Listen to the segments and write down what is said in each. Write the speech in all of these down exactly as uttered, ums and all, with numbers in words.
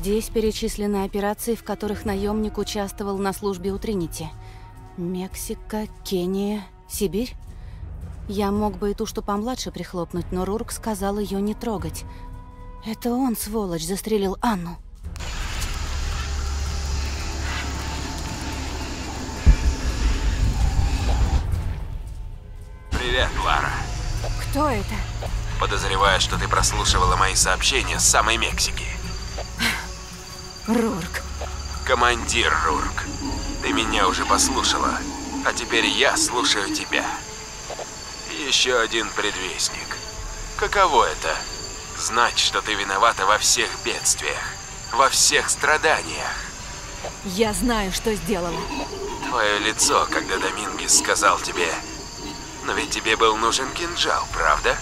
Здесь перечислены операции, в которых наемник участвовал на службе у Тринити. Мексика, Кения, Сибирь. Я мог бы и ту, что помладше, прихлопнуть, но Рурк сказал ее не трогать. Это он, сволочь, застрелил Анну. Привет, Лара. Кто это? Подозреваю, что ты прослушивала мои сообщения с самой Мексики. Рурк. Командир Рурк. Ты меня уже послушала, а теперь я слушаю тебя. Еще один предвестник. Каково это? Знать, что ты виновата во всех бедствиях, во всех страданиях. Я знаю, что сделала. Твое лицо, когда Домингес сказал тебе... Но ведь тебе был нужен кинжал, правда?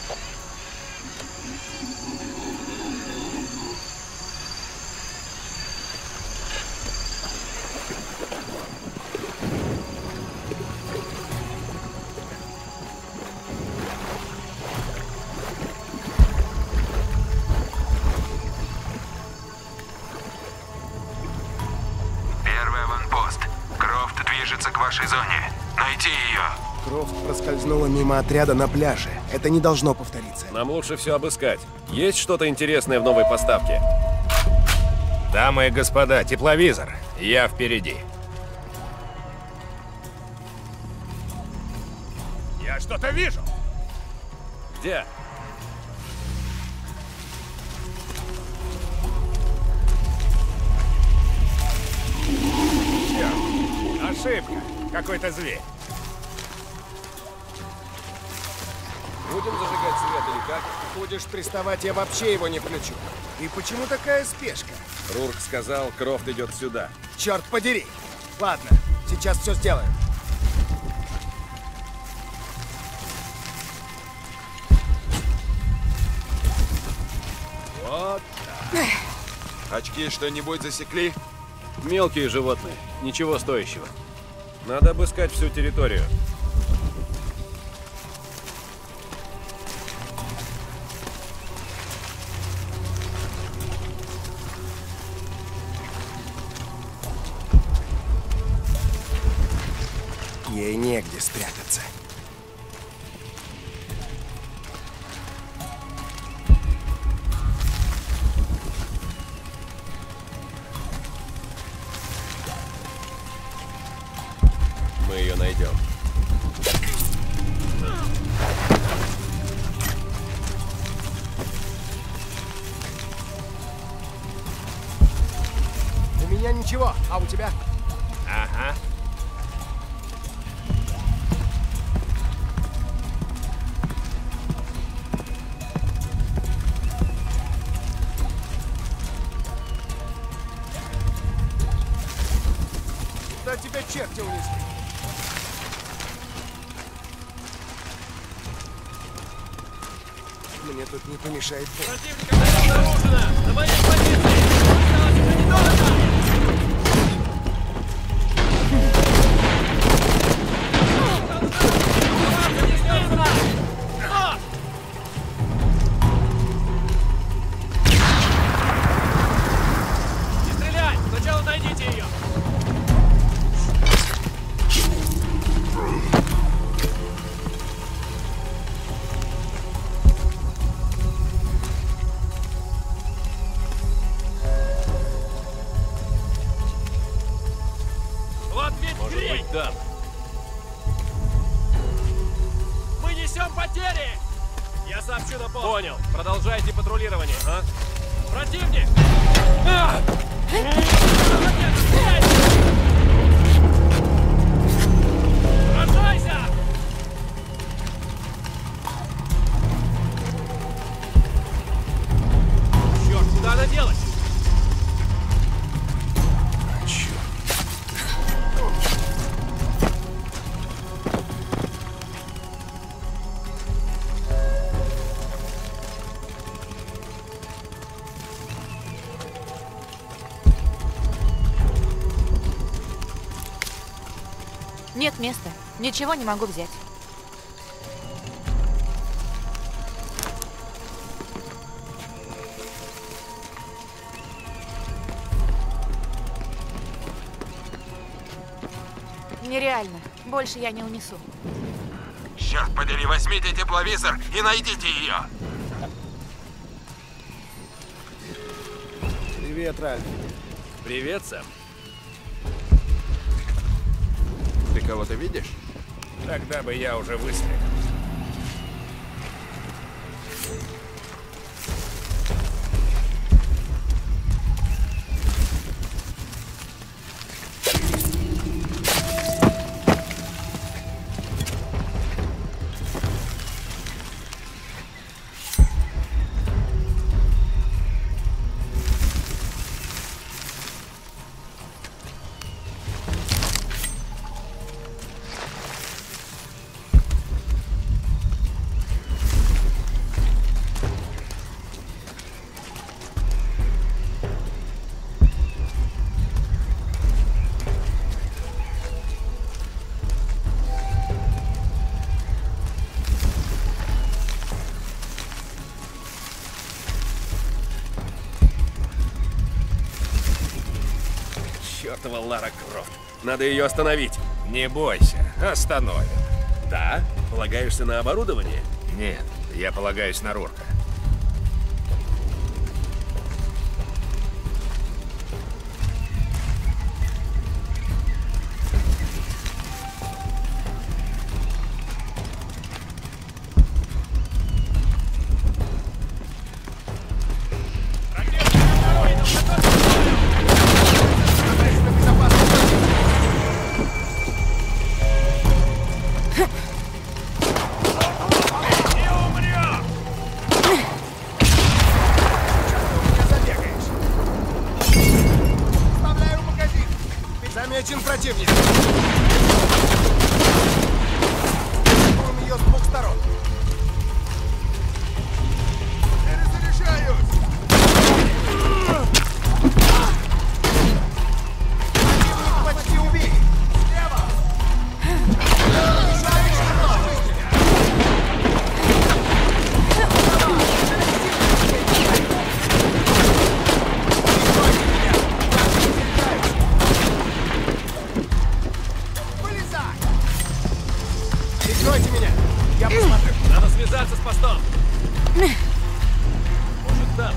Первый аванпост. Крофт движется к вашей зоне. Найти ее. Крофт проскользнула мимо отряда на пляже. Это не должно повториться. Нам лучше все обыскать. Есть что-то интересное в новой поставке? Дамы и господа, тепловизор. Я впереди. Я что-то вижу. Где? Черт. Ошибка. Какой-то зверь. Будем зажигать свет или как? Будешь приставать, я вообще его не включу. И почему такая спешка? Рурк сказал, Крофт идет сюда. Черт подери! Ладно, сейчас все сделаем. Вот так. Очки что-нибудь засекли? Мелкие животные. Ничего стоящего. Надо обыскать всю территорию. Ей негде спрятаться. Мы ее найдем. У меня ничего, а у тебя? Ага. Да тебя черти унесли. Мне тут не помешает бой. Противника обнаружено! На моей позиции! Осталось недолго! Не стреляй! Сначала найдите ее! Вот ведь Может грень! быть, там. Мы несем потери! Я сообщу на пост. Понял. Продолжайте патрулирование, а? Противник! Сражайся! Черт, куда она делась? Нет места. Ничего не могу взять. нереально. Больше я не унесу. Черт подери, возьмите тепловизор и найдите ее. Привет, Ральф. Привет, Сэм. Ты кого-то видишь? Тогда бы я уже выстрелил. Чёртова Лара Крофт. Надо ее остановить. Не бойся, остановим. Да? Полагаешься на оборудование? Нет, я полагаюсь на Рурка. Замечен противник. Он ее с двух сторон. Перезаряжаюсь. Противник почти убит. Слева. Прикройте меня! Я посмотрю! Надо связаться с постом! Может, там?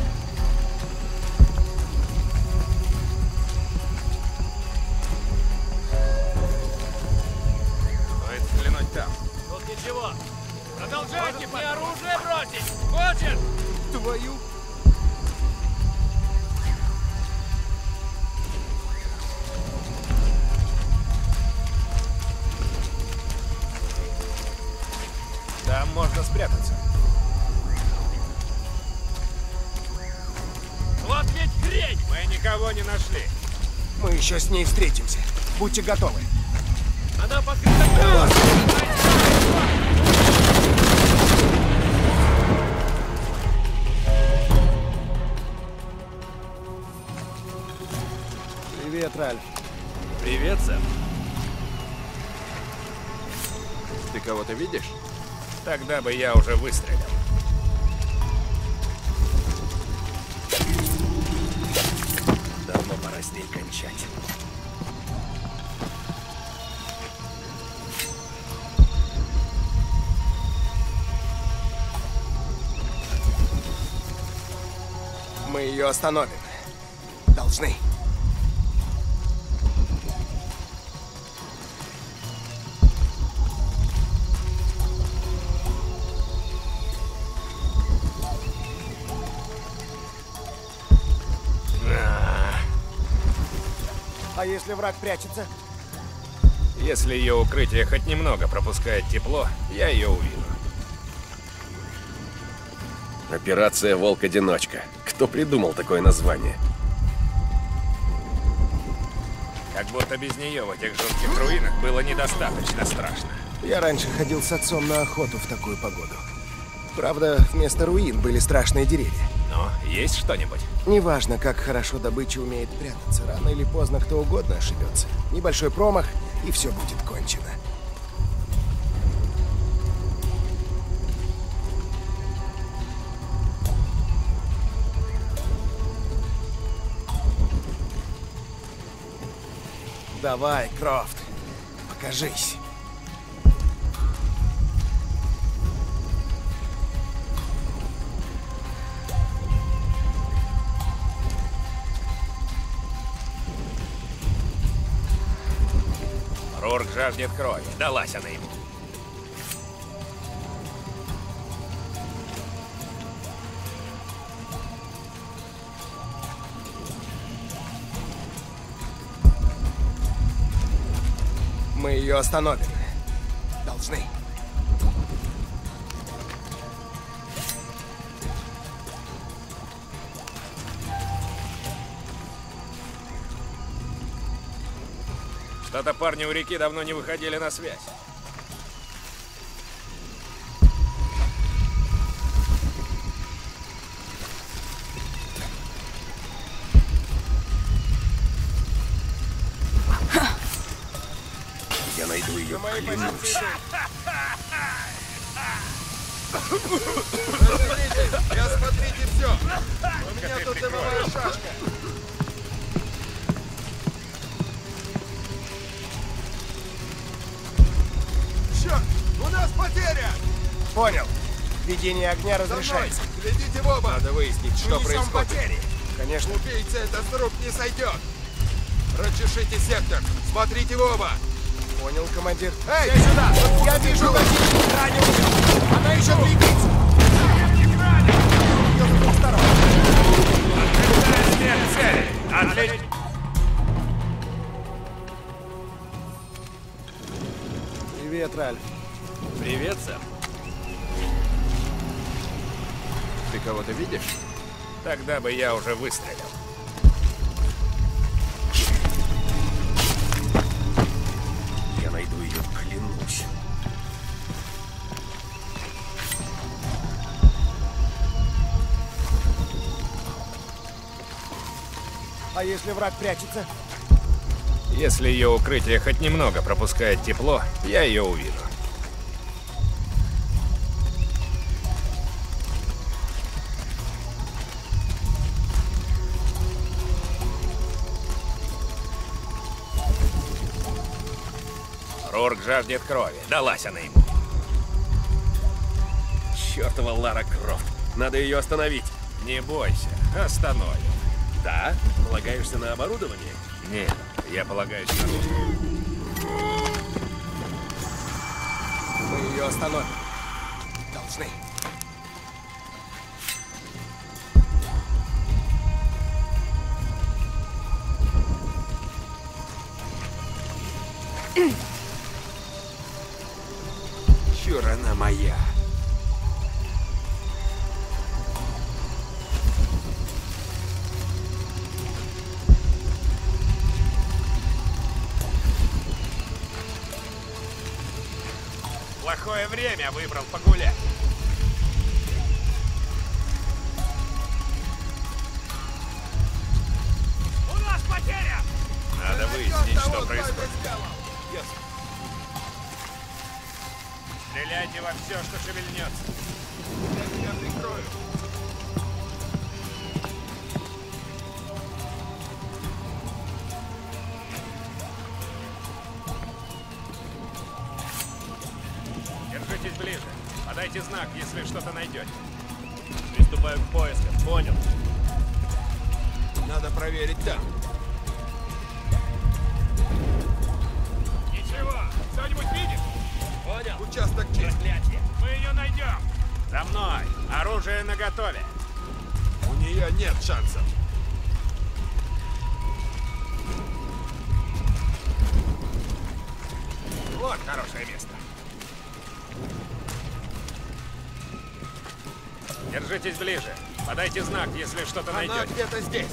Стоит взглянуть там. Тут ничего. Продолжайте мне оружие бросить! Хочешь? Твою... Там можно спрятаться. Вот ведь хрень! Мы никого не нашли. Мы еще с ней встретимся. Будьте готовы. Она покрыта грязью! Привет, Ральф. Привет, Сэм. Ты кого-то видишь? Тогда бы я уже выстрелил. Давно пора с ней кончать. Мы ее остановим. Должны. А если враг прячется? Если ее укрытие хоть немного пропускает тепло, я ее увижу. Операция «Волк-одиночка». Кто придумал такое название? Как будто без нее в этих жутких руинах было недостаточно страшно. Я раньше ходил с отцом на охоту в такую погоду. Правда, вместо руин были страшные деревья. Но есть что-нибудь? Неважно, как хорошо добыча умеет прятаться, рано или поздно кто угодно ошибется. Небольшой промах, и все будет кончено. Давай, Крофт. Покажись. Рурк жаждет крови. Далась она ему. Мы ее остановим. Должны. Что-то парни у реки давно не выходили на связь. Я найду ее, клянусь. Я смотрите все. У меня тут дымовая шашка. Черт, у нас потеря. Понял. Ведение огня разрешается. Глядите в оба. Надо выяснить, что происходит. Потери. Конечно. Убийца это с рук не сойдет. Расчешите сектор. Смотрите в оба. Понял, командир. Эй, Все сюда! Я вижу логичную раненую! Она еще двигается! Ее с двух сторон. Отлично! Привет, Ральф. Привет, Сэм. Ты кого-то видишь? Тогда бы я уже выстрелил. Я найду ее, клянусь. А если враг прячется? Если ее укрытие хоть немного пропускает тепло, я ее увижу. Рурк жаждет крови. Далась она ему. Чёртова Лара Крофт. Надо ее остановить. Не бойся, остановим. Да? Полагаешься на оборудование? Нет, я полагаюсь на то. Мы ее остановим. Должны. Чур она моя. Плохое время выбрал погулять. У нас потеря! Надо выяснить, что происходит. Стреляйте во все, что шевельнется. Я тебя прикрою. Держитесь ближе. Подайте знак, если что-то найдете. Приступаю к поискам. Понял. Надо проверить там. Ничего, кто-нибудь видит? Понял. Участок чист. Проклятие. Мы ее найдем. За мной. Оружие наготове. У нее нет шансов. Вот хорошее место. Держитесь ближе. Подайте знак, если что-то Она найдете. где-то здесь.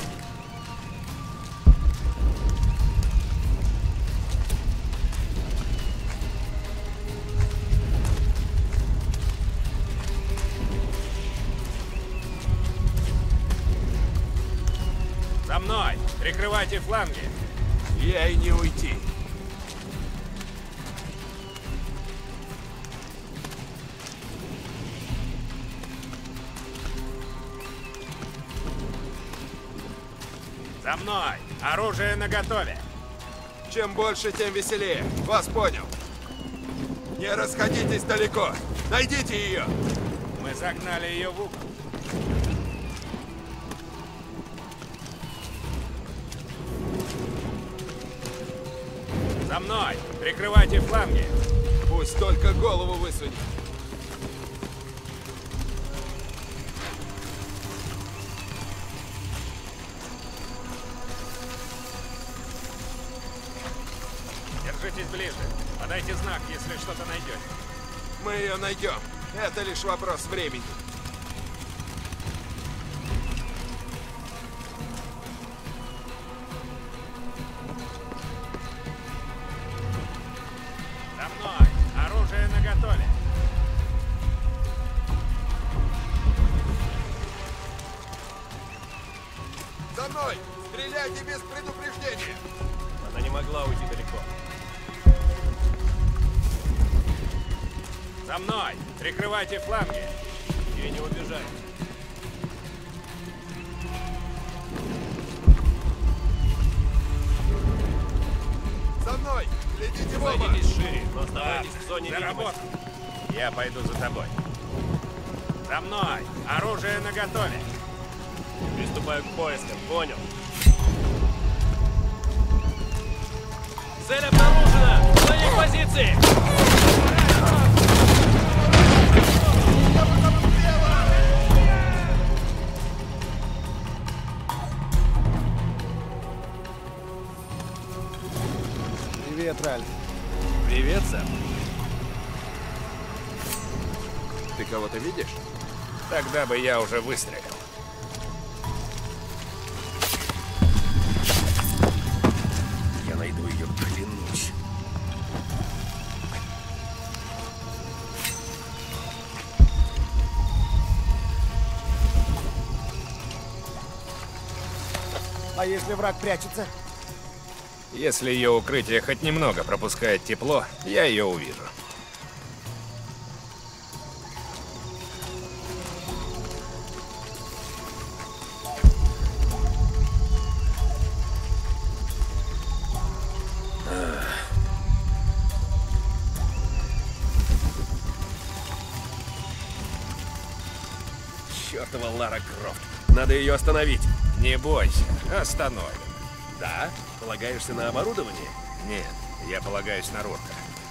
За мной. Прикрывайте фланги. Ей не уйти. За мной. Оружие наготове. Чем больше, тем веселее. Вас понял. Не расходитесь далеко. Найдите ее. Мы загнали ее в угол. За мной! Прикрывайте фланги! Пусть только голову высунет. Держитесь ближе. Подайте знак, если что-то найдете. Мы ее найдем. Это лишь вопрос времени. За мной! Оружие наготове! За мной! Стреляйте без предупреждения! Она не могла уйти далеко. За мной! Прикрывайте фланги! Ей не убежать. За мной! Глядите в оба! Садитесь шире, но Так, оставайтесь в зоне за видимости. работу! Я пойду за тобой. За мной! Оружие наготове! Приступаю к поискам, понял? Цель обнаружена! Занять позиции! Привет, Ральф. Привет, Сэм. Ты кого-то видишь? Тогда бы я уже выстрелил. Я найду ее, клянусь. А если враг прячется? Если ее укрытие хоть немного пропускает тепло, я ее увижу. Чёртова Лара Крофт. Надо ее остановить. Не бойся, остановим. Да? Полагаешься на оборудование? Нет, я полагаюсь на Рурка.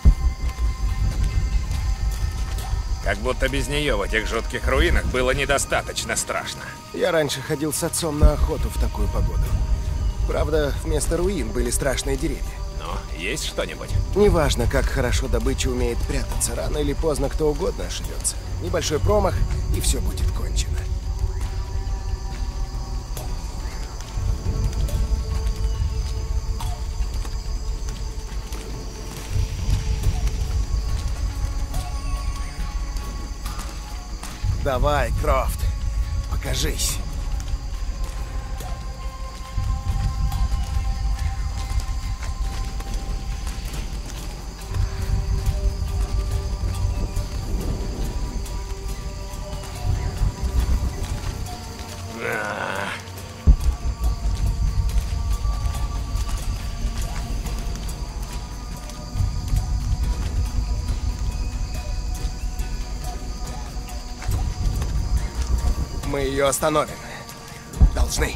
Как будто без нее в этих жутких руинах было недостаточно страшно. Я раньше ходил с отцом на охоту в такую погоду. Правда, вместо руин были страшные деревья. Ну, есть что-нибудь? Неважно, как хорошо добыча умеет прятаться, рано или поздно кто угодно ошибется. Небольшой промах, и все будет кончено. Давай, Крофт, покажись. Мы ее остановим. Должны.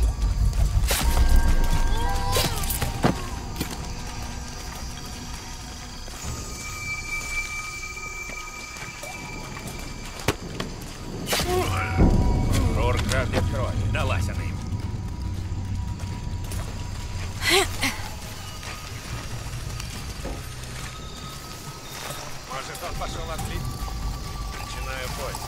Рурк жаждет крови. Далась она им. Может, он пошел отбить? Начинаю поиск.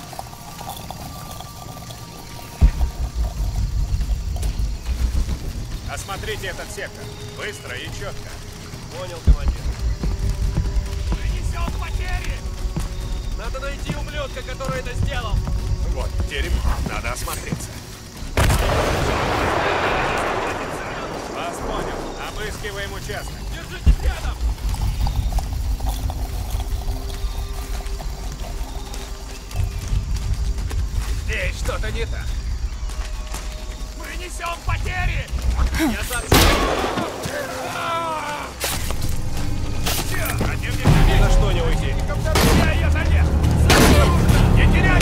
Осмотрите этот сектор. Быстро и четко. Понял, командир. Несем потери! Надо найти ублюдка, который это сделал! Вот дерьмо. Надо осмотреться. Вас понял. Обыскиваем участок. Держитесь рядом! Здесь что-то не так. Мы несем потери! Я сообщу! Ни на что не уйти. Я ее задел! Не теряй!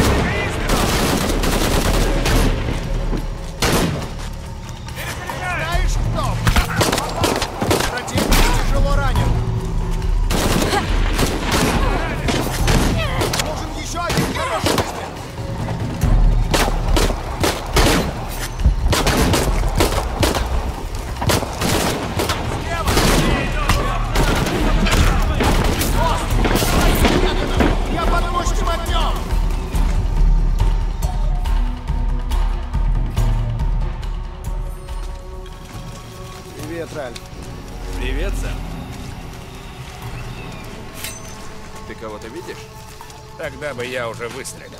Знаешь, кто? Противник тяжело ранен. Нужен еще один хороший выстрел. Я под мощным огнем! Привет, Ральф. Привет, Сэм. Ты кого-то видишь? Тогда бы я уже выстрелил.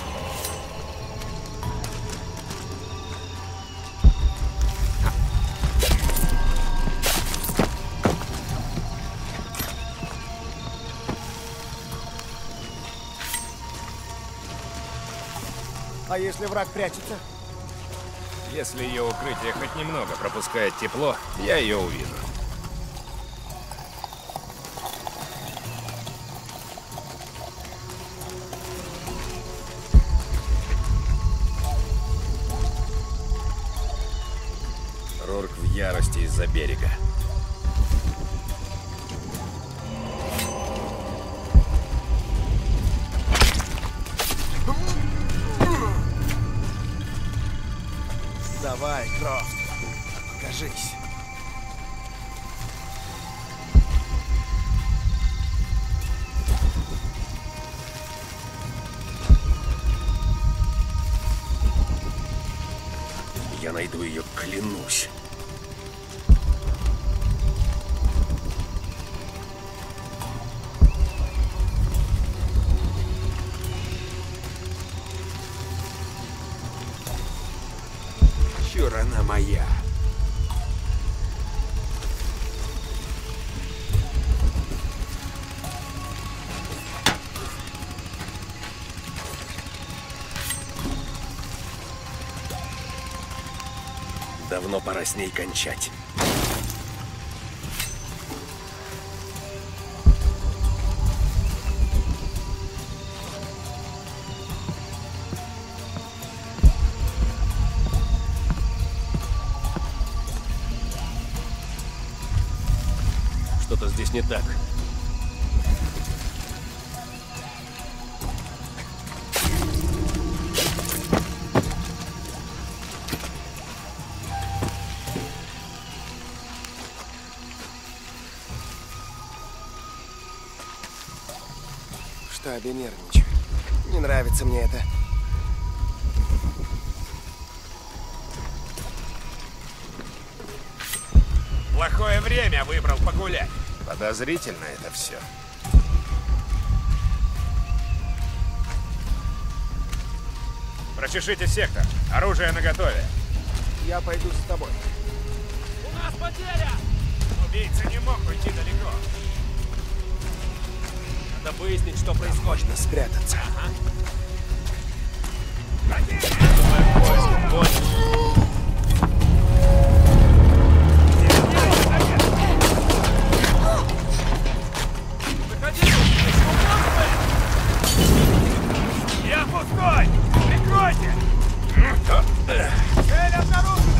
А если враг прячется? Если ее укрытие хоть немного пропускает тепло, я ее увижу. Рорк в ярости из-за берега. Давай, Крофт, покажись. Я найду ее, клянусь. Чур она моя. Давно пора с ней кончать. Что-то здесь не так. В штабе нервничаю. Не нравится мне это. Плохое время выбрал погулять. Подозрительно это все. Прочешите сектор. Оружие наготове. Я пойду за тобой. У нас потеря! Убийца не мог уйти далеко. Надо выяснить, что происходит. Можно спрятаться. Я пустой! Прикройте! Цель обнаружена!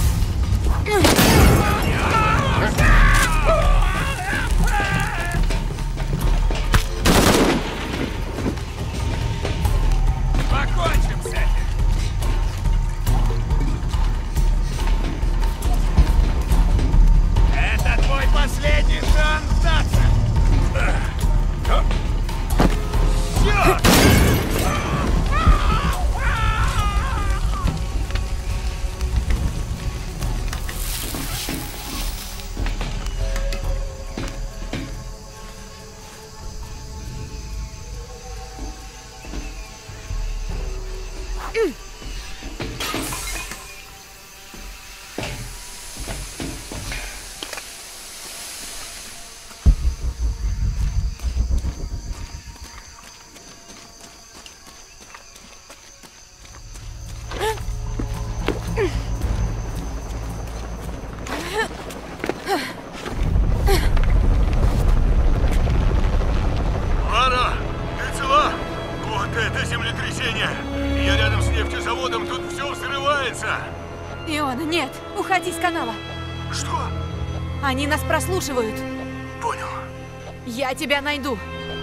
Покончим с этим! Это твой последний шанс сдаться! Черт! землетрясение. Я рядом с нефтезаводом, тут все взрывается. Иона, нет! Уходи с канала! Что? Они нас прослушивают. Понял. Я тебя найду.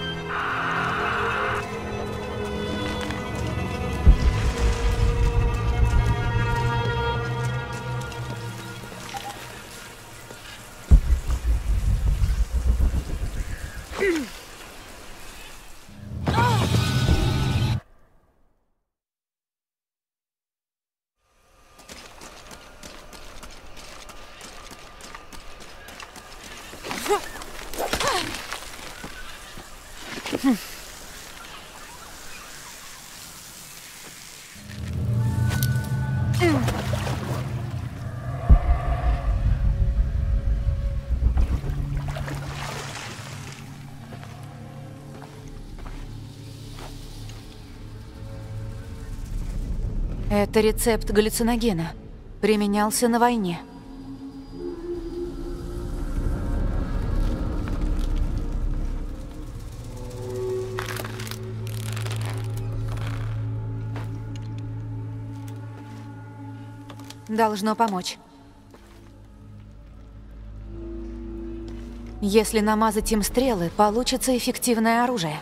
Это рецепт галлюциногена. Применялся на войне. Должно помочь. Если намазать им стрелы, получится эффективное оружие.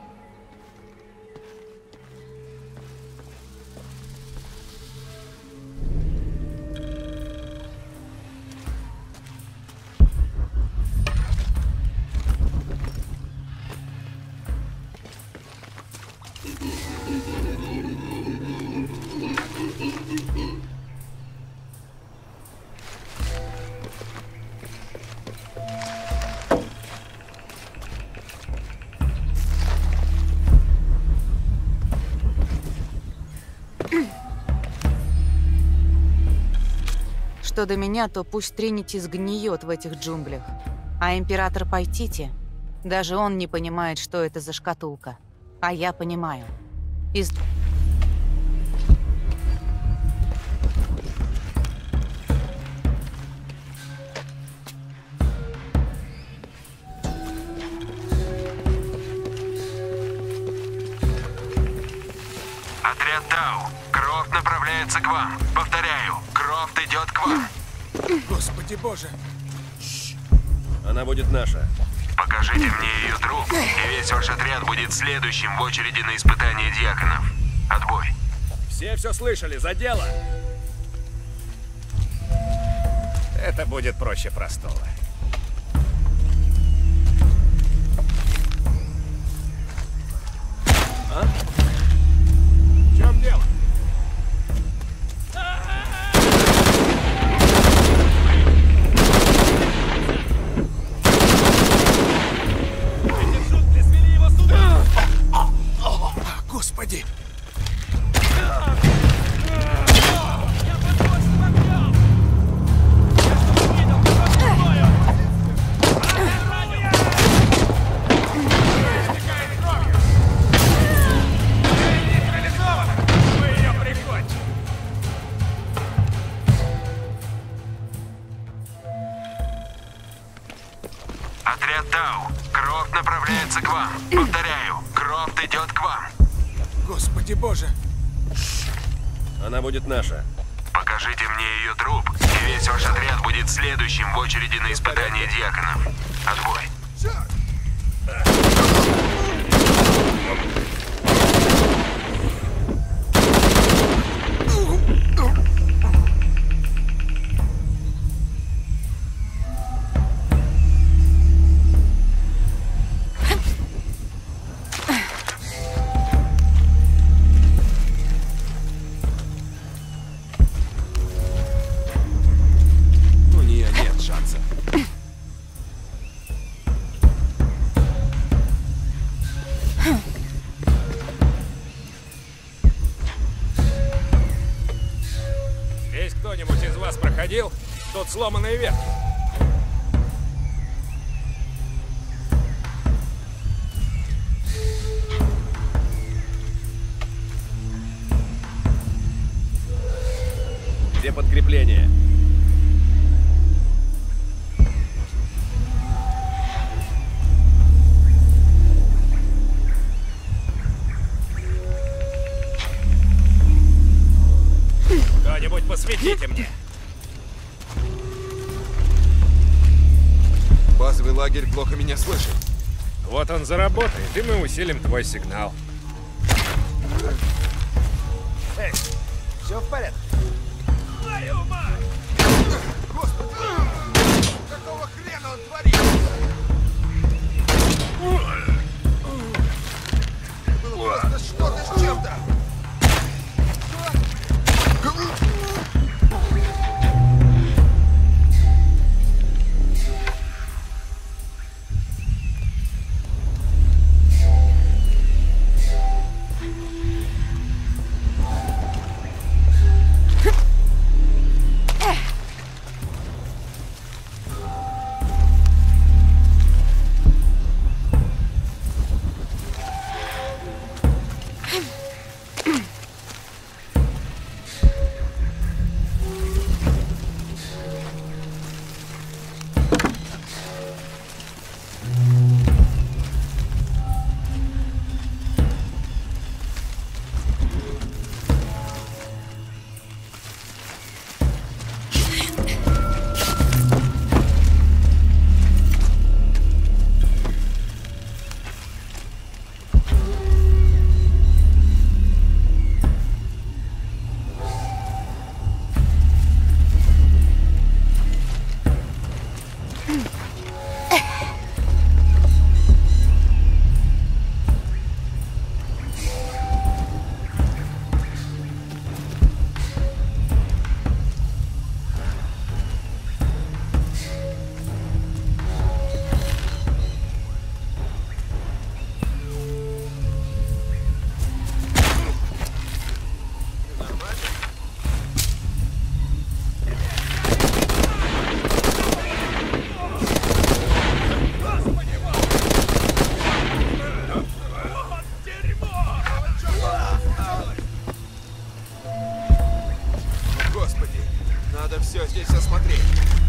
Что до меня, то пусть Тринити сгниет в этих джунглях. А император Пайтити, даже он не понимает, что это за шкатулка. А я понимаю. Из... Отряд Тау. Крофт направляется к вам. Повторяю, Крофт идет к вам. Господи боже. Она будет наша. Покажите мне ее труп, и весь ваш отряд будет следующим в очереди на испытание диаконов. Отбой. Все все слышали, за дело. Это будет проще простого. А? В чем дело? Господи! Отряд Тау. Крофт направляется к вам. Повторяю, Крофт идет к вам. Господи боже! Она будет наша. Покажите мне ее труп, и весь ваш отряд будет следующим в очереди на испытание диаконов. Отбой. У нее нет шанса. Здесь кто-нибудь из вас проходил? Тут сломанные ветки. Где подкрепление? посветите мне. Базовый лагерь плохо меня слышит. Вот он заработает, и мы усилим твой сигнал. Эй, все в порядке? Твою мать! Господи! Какого хрена он творит? Было просто что-то с чем-то! Надо все здесь осмотреть.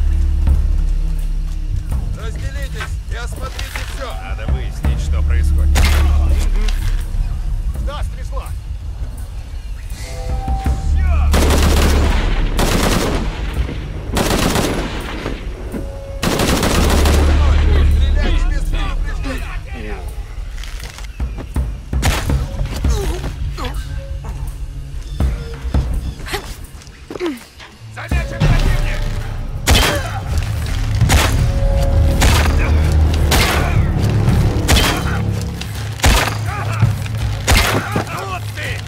Разделитесь и осмотрите все. Надо выяснить, что происходит. Да, стрясло. Стреляйте без предупреждения. Замечен противник! Вот ты!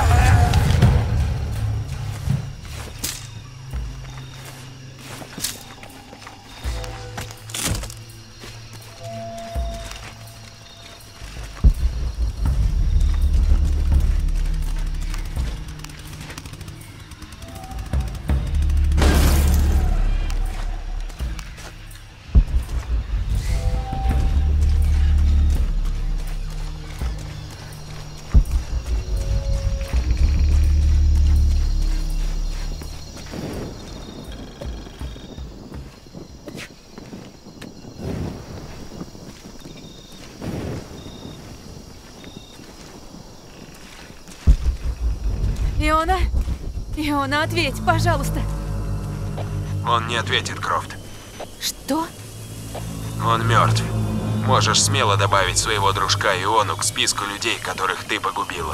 Иона? Иона, ответь, пожалуйста. Он не ответит, Крофт. Что? Он мертв. Можешь смело добавить своего дружка Иону к списку людей, которых ты погубила.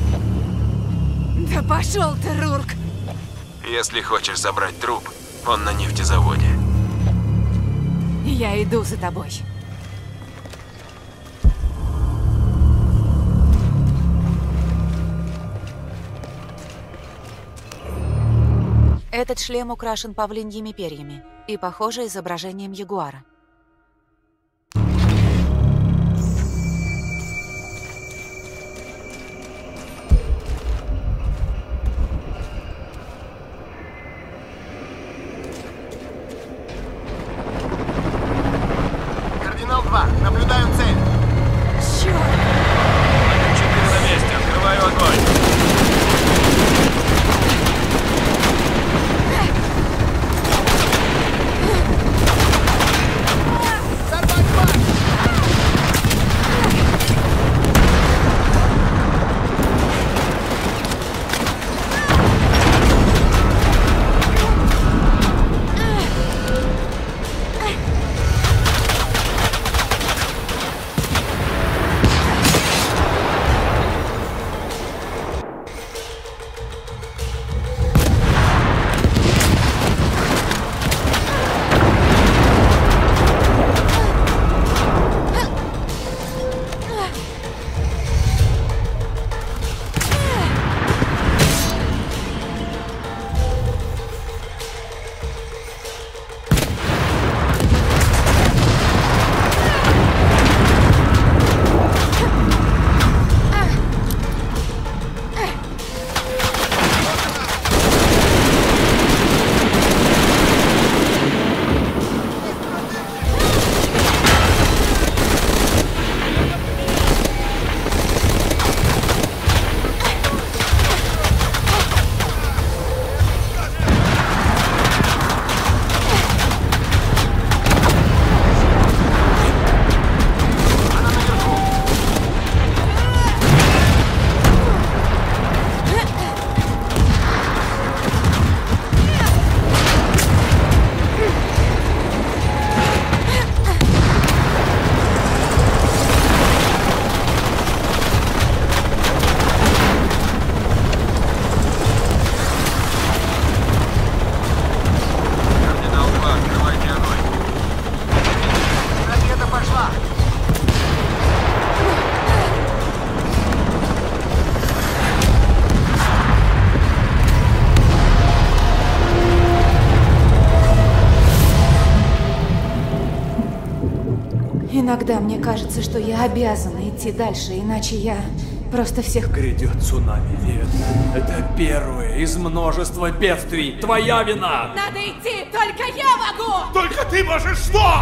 Да пошел ты, Рурк! Если хочешь забрать труп, он на нефтезаводе. Я иду за тобой. Этот шлем украшен павлиньими перьями и, похоже, изображением ягуара. Кардинал два, наблюдаю цель. Чёрт! четыре на месте, открываю огонь. Иногда мне кажется, что я обязана идти дальше, иначе я просто всех... Грядет цунами, Лет. Это первое из множества бедствий. Твоя вина! Надо идти, только я могу! Только ты можешь что?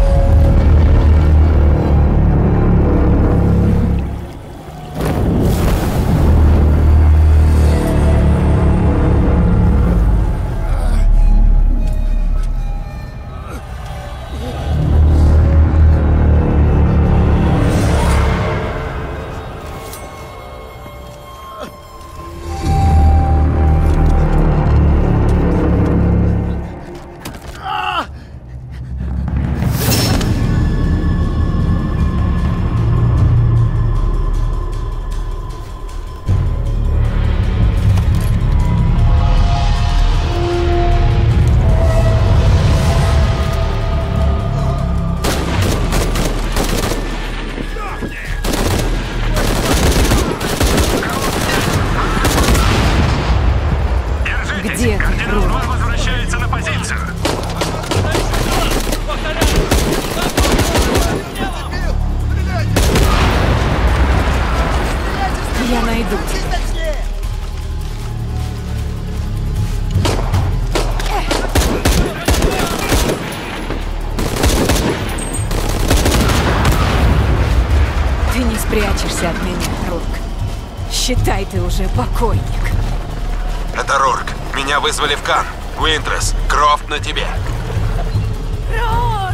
Я найду. Ты не спрячешься от меня, Рурк. Считай, ты уже покойник. Это Рурк. Меня вызвали в Кан. Уинтресс, Крофт на тебе. Рурк!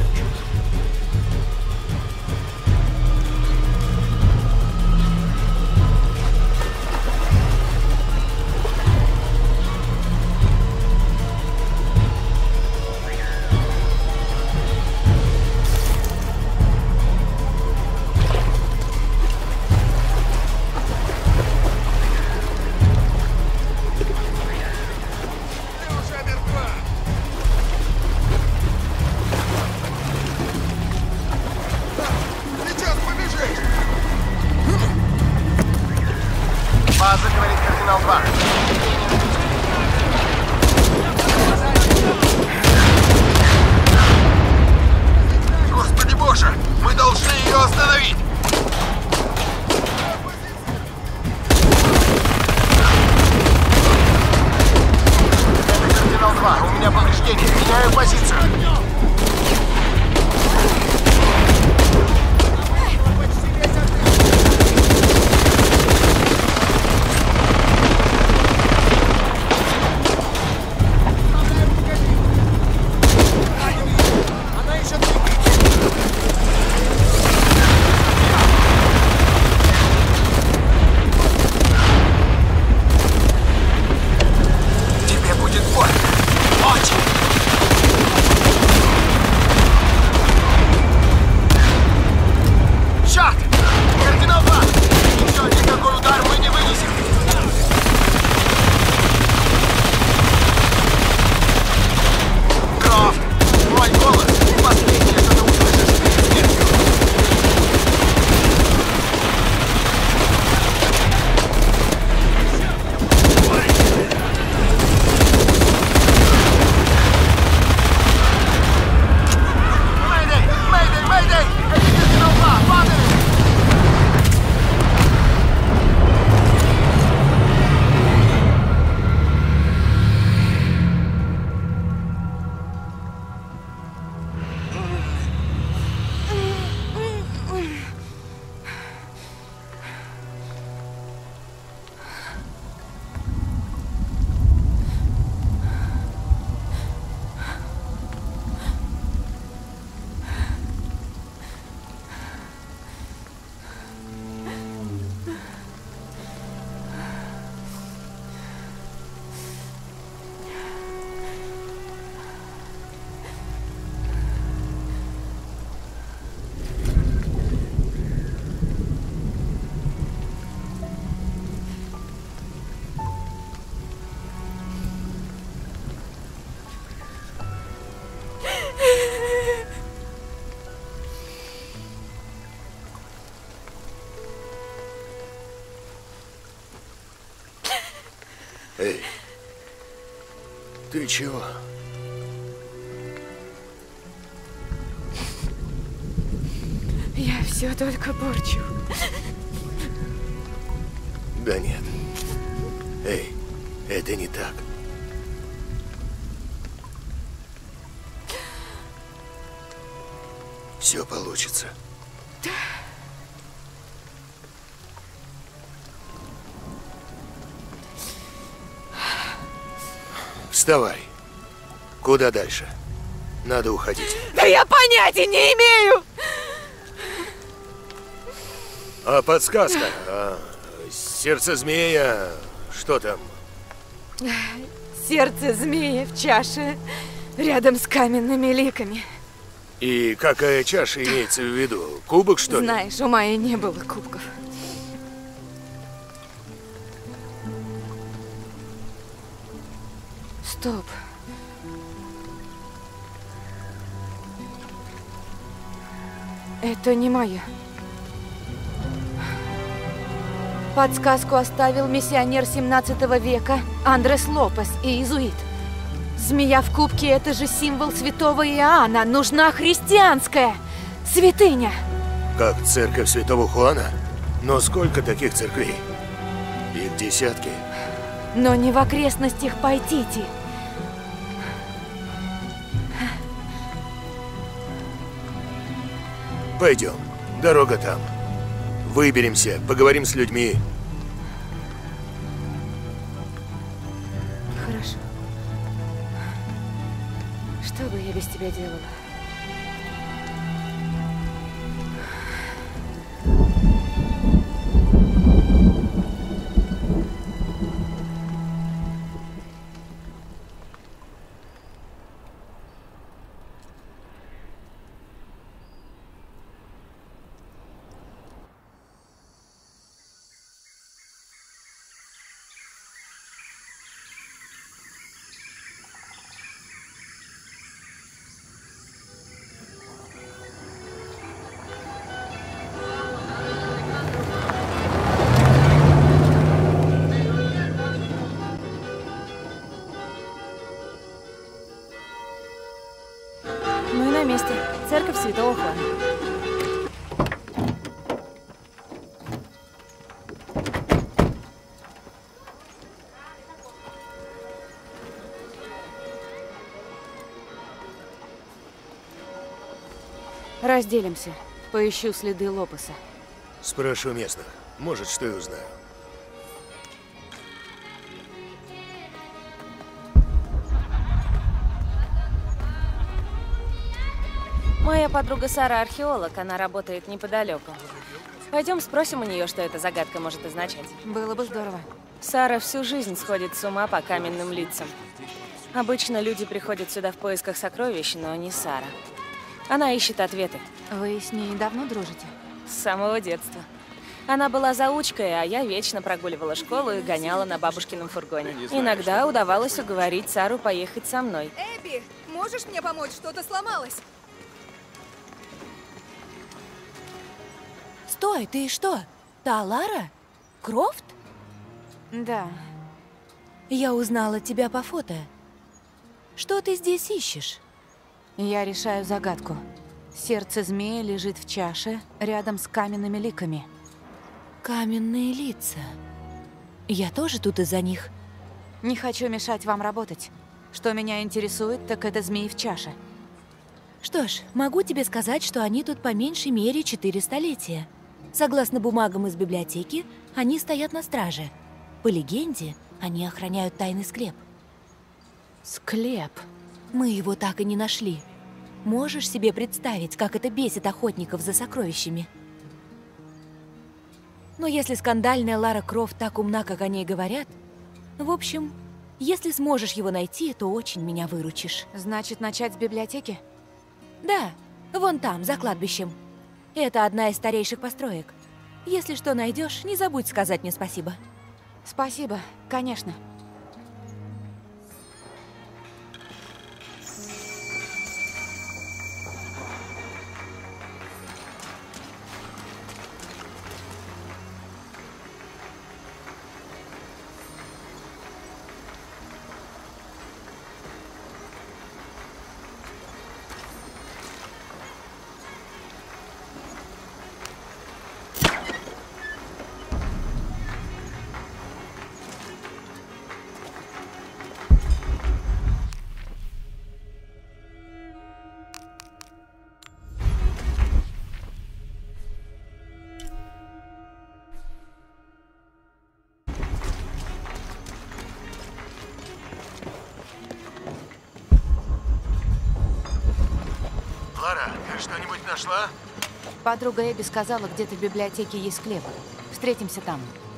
База, говорит кардинал два. Господи боже, мы должны ее остановить. Это кардинал два. У меня повреждение. Меняю позицию. Эй, ты чего? все только порчу. Да нет. Эй, это не так. Все получится. Вставай. Куда дальше? Надо уходить. Да я понятия не имею! А подсказка? А, сердце змея... Что там? Сердце змеи в чаше, рядом с каменными ликами. И какая чаша имеется в виду? Кубок, что ли? Знаешь, у Майи не было кубков. Стоп. Это не моя. Подсказку оставил миссионер семнадцатого века Андрес Лопес и иезуит. Змея в кубке – это же символ святого Иоанна. Нужна христианская святыня. Как церковь святого Хуана? Но сколько таких церквей? Их десятки. Но не в окрестностях Пайтити. Пойдем. Дорога там. Выберемся, поговорим с людьми. Хорошо. Что бы я без тебя делала? Мы на месте. Церковь Святого Хуана. Разделимся. Поищу следы Лопеса. Спрошу местных. Может, что и узнаю. Моя подруга Сара археолог, она работает неподалеку. Пойдем спросим у нее, что эта загадка может означать. Было бы здорово. Сара всю жизнь сходит с ума по каменным лицам. Обычно люди приходят сюда в поисках сокровищ, но не Сара. Она ищет ответы. Вы с ней давно дружите? С самого детства. Она была заучкой, а я вечно прогуливала школу и гоняла на бабушкином фургоне. Иногда удавалось уговорить Сару поехать со мной. Эбби, можешь мне помочь? Что-то сломалось. Стой, ты что? Та Лара? Крофт? Да. Я узнала тебя по фото. Что ты здесь ищешь? Я решаю загадку. Сердце змеи лежит в чаше, рядом с каменными ликами. Каменные лица. Я тоже тут из-за них. Не хочу мешать вам работать. Что меня интересует, так это змеи в чаше. Что ж, могу тебе сказать, что они тут по меньшей мере четыре столетия. Согласно бумагам из библиотеки, они стоят на страже. По легенде, они охраняют тайный склеп. Склеп? Мы его так и не нашли. Можешь себе представить, как это бесит охотников за сокровищами? Но если скандальная Лара Крофт так умна, как о ней говорят... В общем, если сможешь его найти, то очень меня выручишь. Значит, начать с библиотеки? Да, вон там, за кладбищем. Это одна из старейших построек. Если что найдешь, не забудь сказать мне спасибо. Спасибо, конечно. Лара, ты что-нибудь нашла? Подруга Эбби сказала, где-то в библиотеке есть склеп. Встретимся там.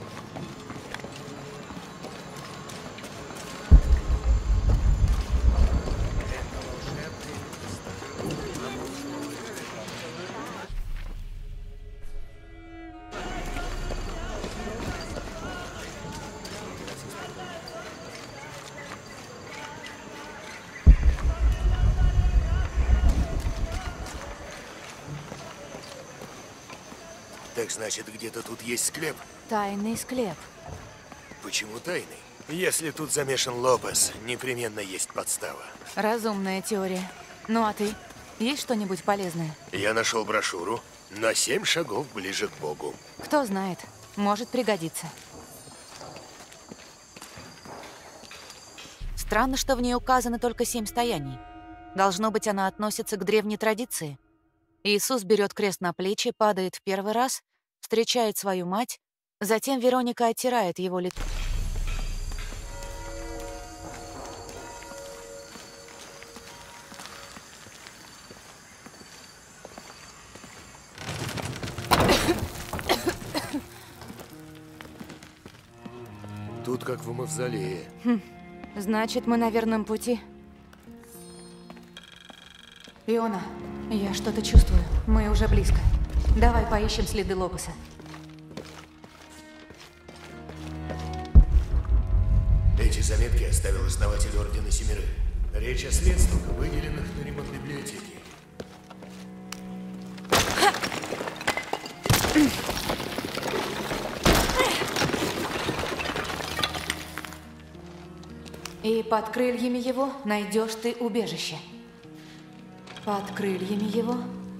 Так значит, где-то тут есть склеп? Тайный склеп. Почему тайный? Если тут замешан Лопес, непременно есть подстава. Разумная теория. Ну а ты? Есть что-нибудь полезное? Я нашел брошюру «На семь шагов ближе к Богу». Кто знает, может пригодиться. Странно, что в ней указано только семь стояний. Должно быть, она относится к древней традиции. Иисус берет крест на плечи, падает в первый раз, встречает свою мать, затем Вероника оттирает его лицо. Тут как в мавзолее. Хм. Значит, мы на верном пути. Иона, я что-то чувствую. Мы уже близко. Давай поищем следы Лопеса. Эти заметки оставил основатель Ордена Семерых. Речь о средствах, выделенных на ремонт библиотеки. И под крыльями его найдешь ты убежище. Под крыльями его.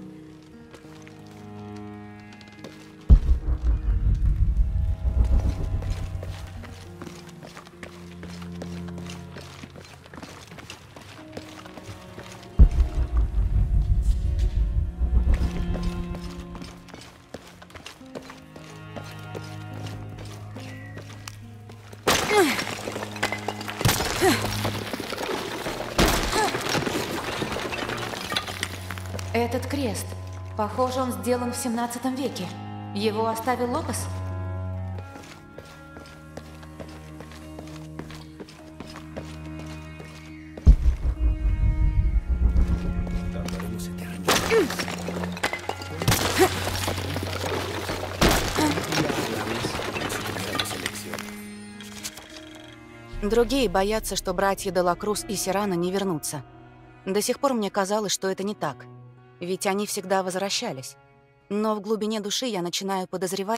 Этот крест, похоже, он сделан в семнадцатом веке. Его оставил Лопес? Другие боятся, что братья Делакрус и Сирано не вернутся. До сих пор мне казалось, что это не так. Ведь они всегда возвращались. Но в глубине души я начинаю подозревать...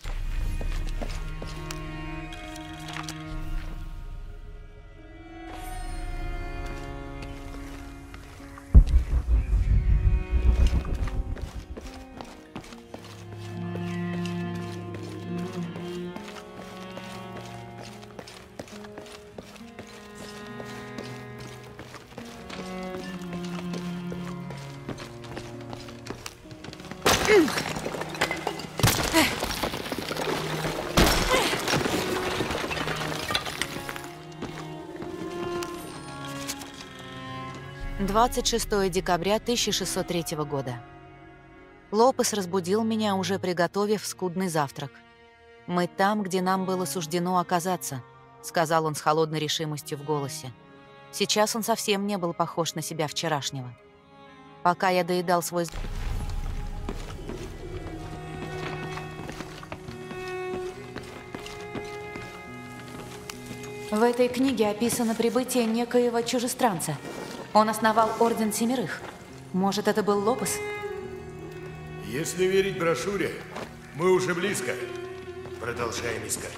двадцать шестое декабря тысяча шестьсот третьего года. Лопес разбудил меня, уже приготовив скудный завтрак. «Мы там, где нам было суждено оказаться», — сказал он с холодной решимостью в голосе. Сейчас он совсем не был похож на себя вчерашнего. Пока я доедал свой... В этой книге описано прибытие некоего чужестранца. Он основал Орден Семерых. Может, это был Лопес? Если верить брошюре, мы уже близко. Продолжаем искать.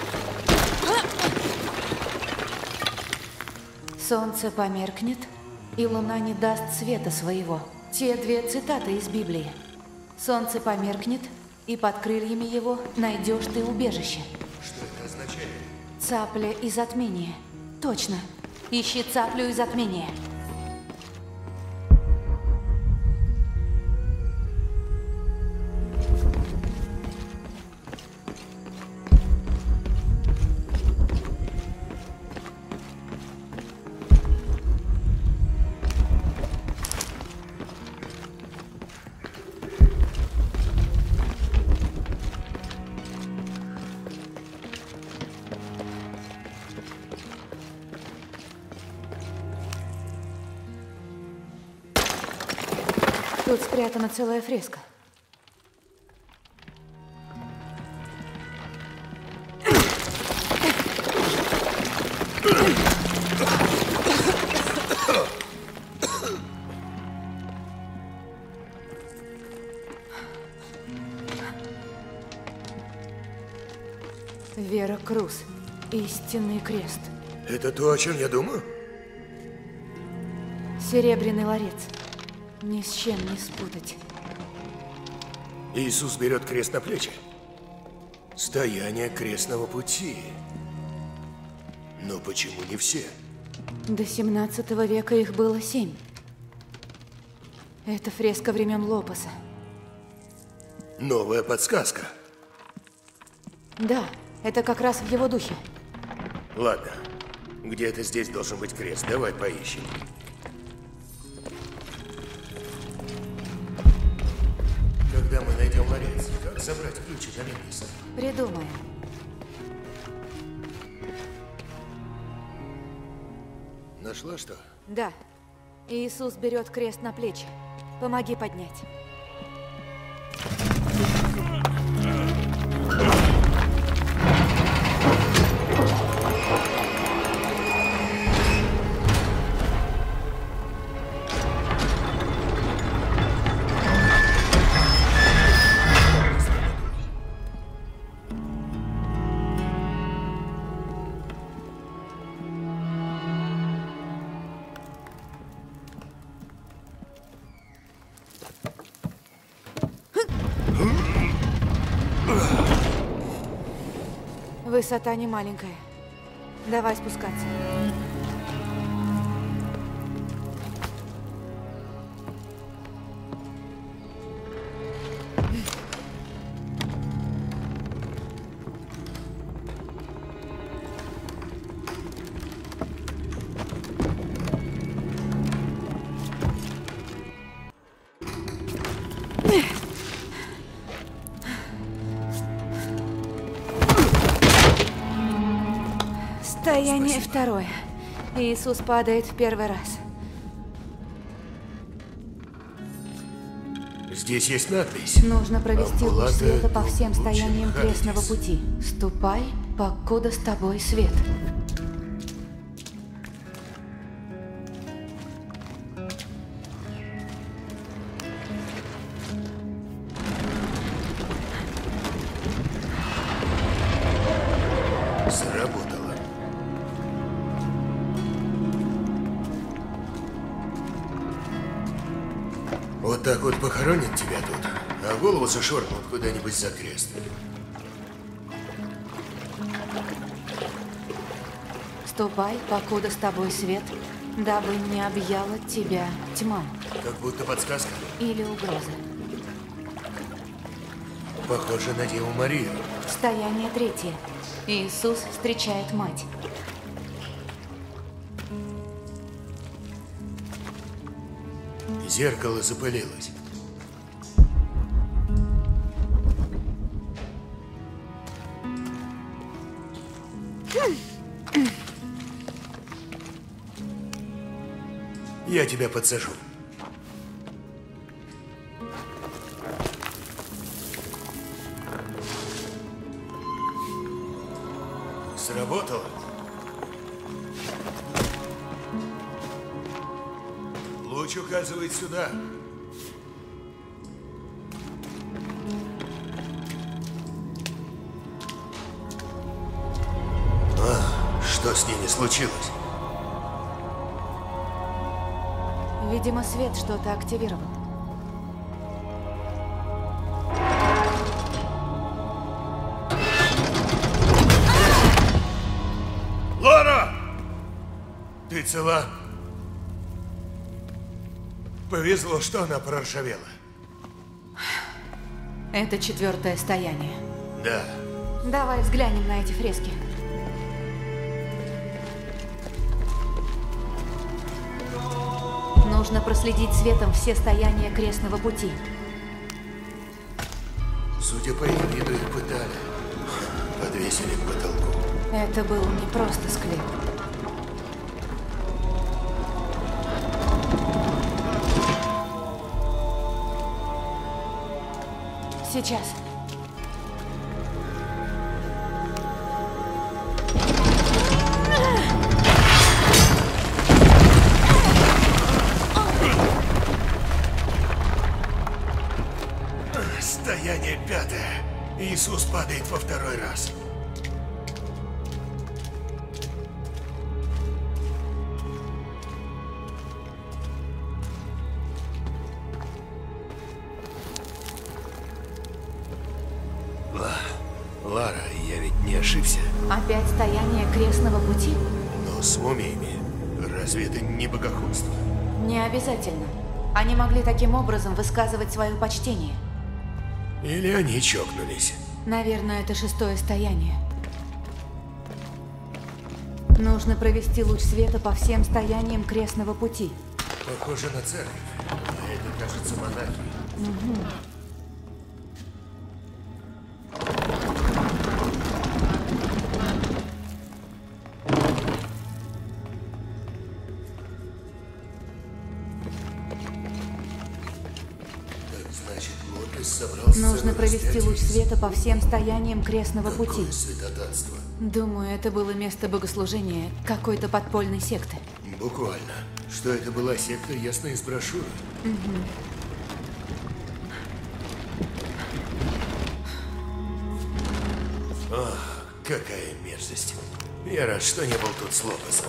Солнце померкнет, и луна не даст света своего. Те две цитаты из Библии. Солнце померкнет, и под крыльями его найдешь ты убежище. Что это означает? Цапля и затмение. Точно. Ищи цаплю и затмение. Тут спрятана целая фреска. Вера Круз. Истинный крест. Это то, о чем я думаю? Серебряный ларец. Ни с чем не спутать. Иисус берет крест на плечи. Стояние крестного пути. Но почему не все? До семнадцатого века их было семь. Это фреска времен Лопеса. Новая подсказка. Да, это как раз в его духе. Ладно, где-то здесь должен быть крест. Давай поищем. Когда мы найдем ларец, как забрать ключ из Амелиса? Придумаем. Нашла что? Да. Иисус берет крест на плечи. Помоги поднять. Высота не маленькая. Давай спускаться. Состояние второе. Иисус падает в первый раз. Здесь есть надпись. Нужно провести луч Амбулата света по всем лучше стояниям находитесь. крестного пути. Ступай, покуда с тобой свет. Сработало. Вот так вот похоронят тебя тут, а голову зашвырнут куда-нибудь за крест. Ступай, покуда с тобой свет, дабы не объяла тебя тьма Как будто подсказка. или угроза. Похоже на Деву Марию. Стояние третье. Иисус встречает мать. Зеркало запылилось. Я тебя подсажу. Сработало? Луч указывает сюда. А, что с ними случилось? Видимо, свет что-то активировал. Лара! Ты цела? Повезло, что она проржавела. Это четвертое стояние. Да. Давай взглянем на эти фрески. Нужно проследить светом все стояния крестного пути. Судя по их виду, их пытали. Подвесили к потолку. Это был не просто склеп. Сейчас. Стояние пятое. Иисус падает во второй раз. Лара, я ведь не ошибся. Опять стояние крестного пути? Но с мумиями. Разве это не богохульство? Не обязательно. Они могли таким образом высказывать свое почтение. Или они чокнулись. Наверное, это шестое стояние. Нужно провести луч света по всем стояниям крестного пути. Похоже на церковь. А это, кажется, монахи. Угу. Нужно провести луч света по всем стояниям крестного пути. Святотатство. Думаю, это было место богослужения какой-то подпольной секты. Буквально. Что это была секта, ясно из брошюры. Угу. Ох, какая мерзость. Я рад, что не был тут с Лопесом.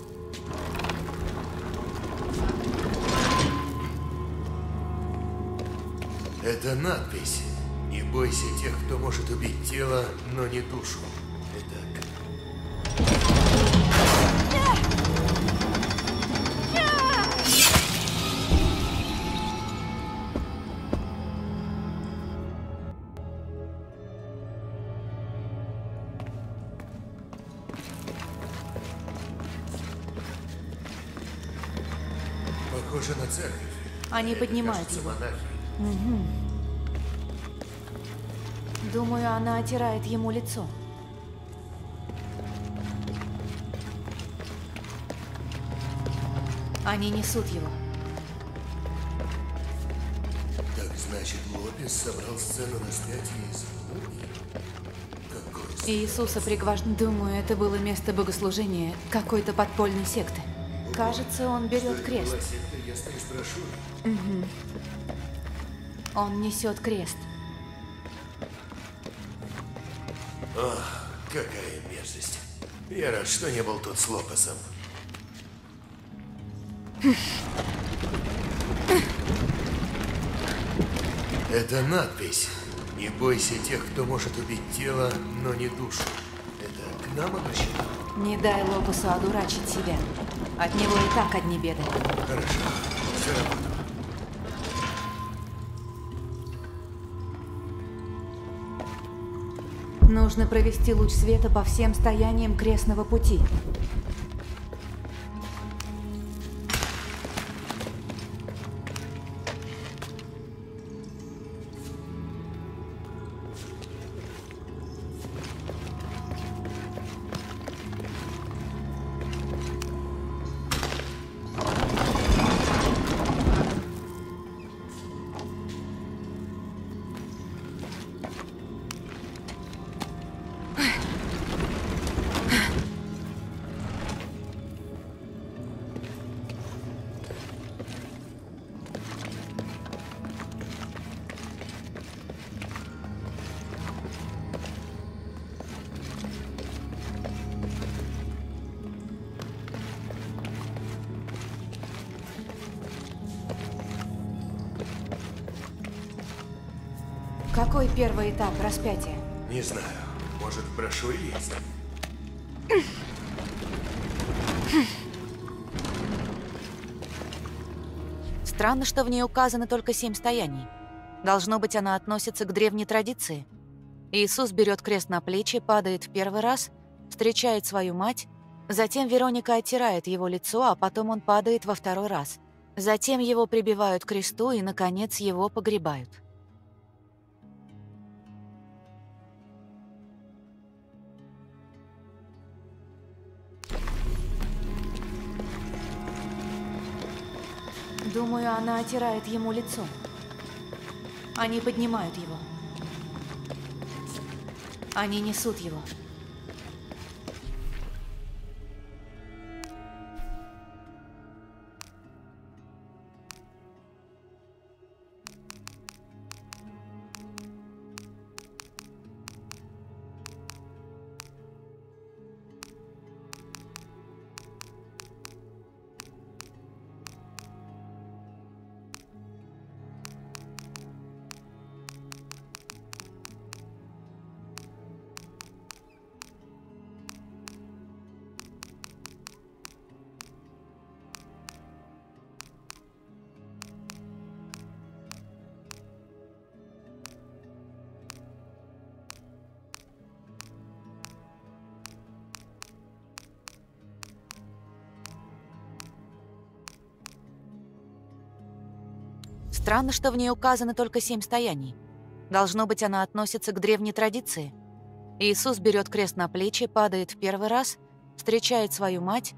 Это надпись. Не бойся тех, кто может убить тело, но не душу. Итак. Похоже на церковь. Они Это, поднимают кажется, его. монахи. Угу. Думаю, она отирает ему лицо. Они несут его. Так значит, Лопес собрал сцену распятия из мумий? Какой сцены? Иисуса пригвожден. Думаю, это было место богослужения какой-то подпольной секты. Кажется, он берет крест. Была секта, ясно из брошюры. Угу. Он несет крест. Ох, какая мерзость. Я рад, что не был тут с Лопесом. Это надпись. Не бойся тех, кто может убить тело, но не душу. Это к нам обращено? Не дай Лопесу одурачить себя. От него и так одни беды. Хорошо, за работу. Нужно провести луч света по всем стояниям крестного пути. Какой первый этап распятия? Не знаю. Может, в брошюре есть? Странно, что в ней указаны только семь стояний. Должно быть, она относится к древней традиции. Иисус берет крест на плечи, падает в первый раз, встречает свою мать, затем Вероника оттирает его лицо, а потом он падает во второй раз. Затем его прибивают к кресту и, наконец, его погребают. Думаю, она оттирает ему лицо. Они поднимают его. Они несут его. Странно, что в ней указаны только семь стояний. Должно быть, она относится к древней традиции. Иисус берет крест на плечи, падает в первый раз, встречает свою мать.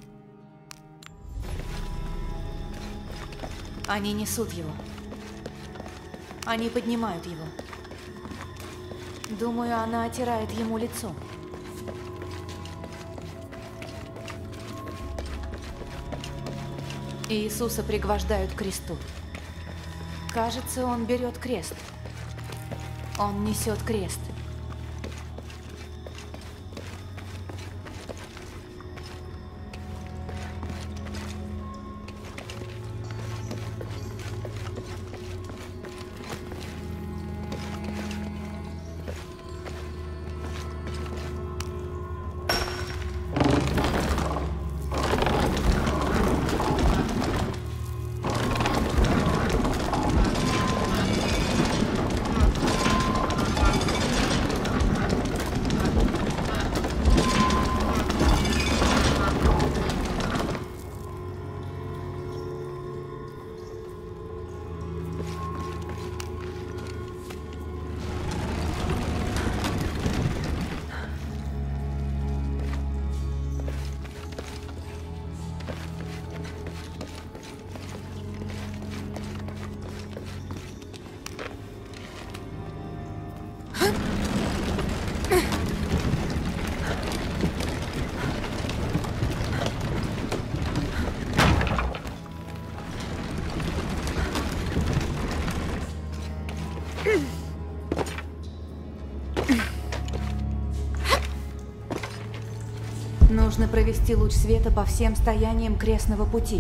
Они несут его. Они поднимают его. Думаю, она оттирает ему лицо. Иисуса пригвождают к кресту. Кажется, он берет крест. Он несет крест. Нужно провести луч света по всем стояниям крестного пути.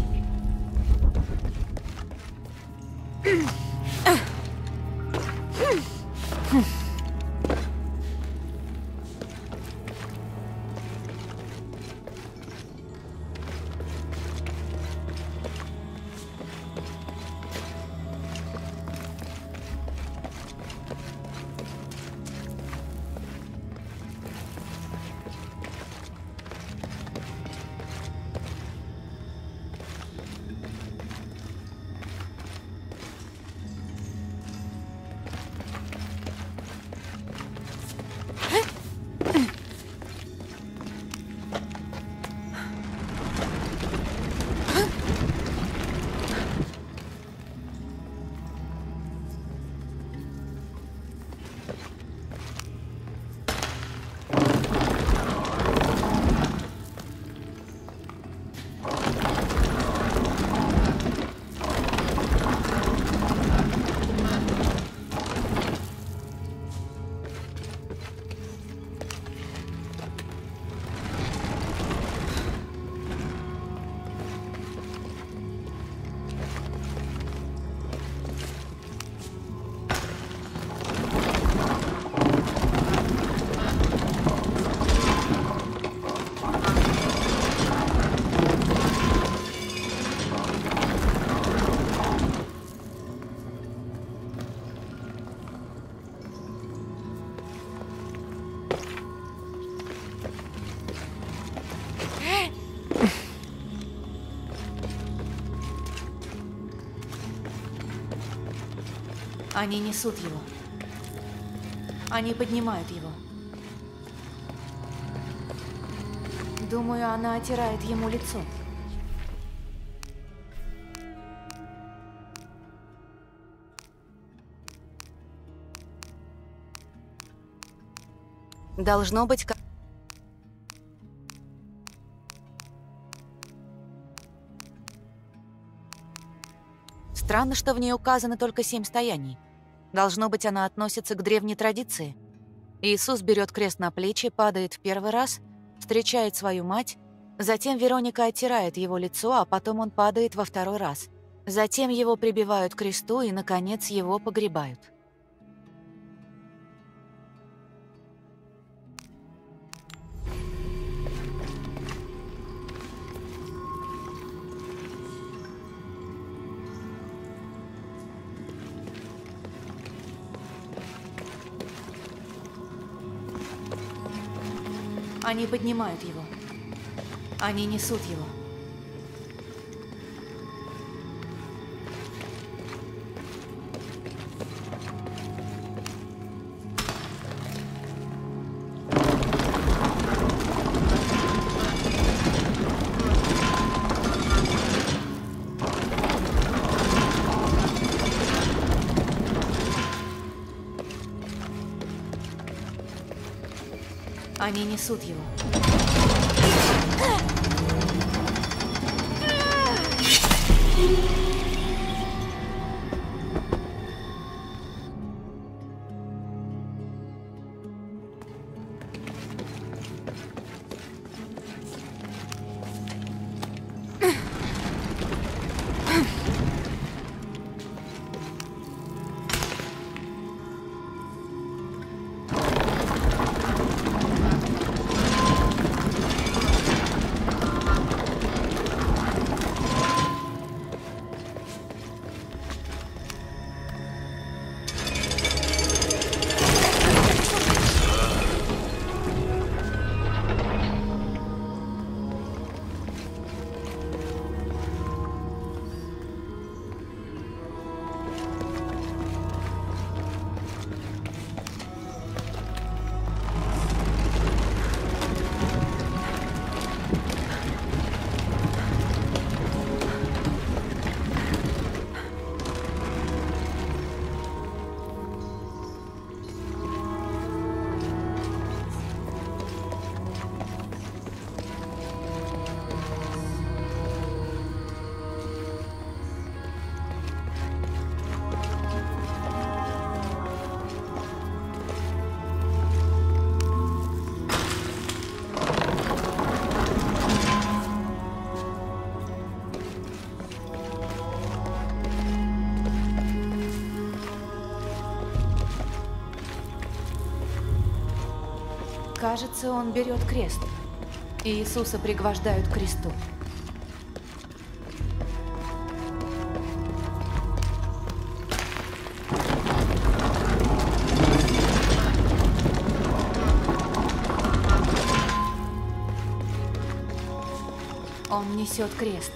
Они несут его. Они поднимают его. Думаю, она отирает ему лицо. Должно быть, как... Странно, что в ней указаны только семь стояний. Должно быть, она относится к древней традиции. Иисус берет крест на плечи, падает в первый раз, встречает свою мать, затем Вероника оттирает его лицо, а потом он падает во второй раз. Затем его прибивают к кресту и, наконец, его погребают. Они поднимают его. Они несут его. Они несут его. Кажется, он берет крест. И Иисуса пригвождают к кресту. Он несет крест.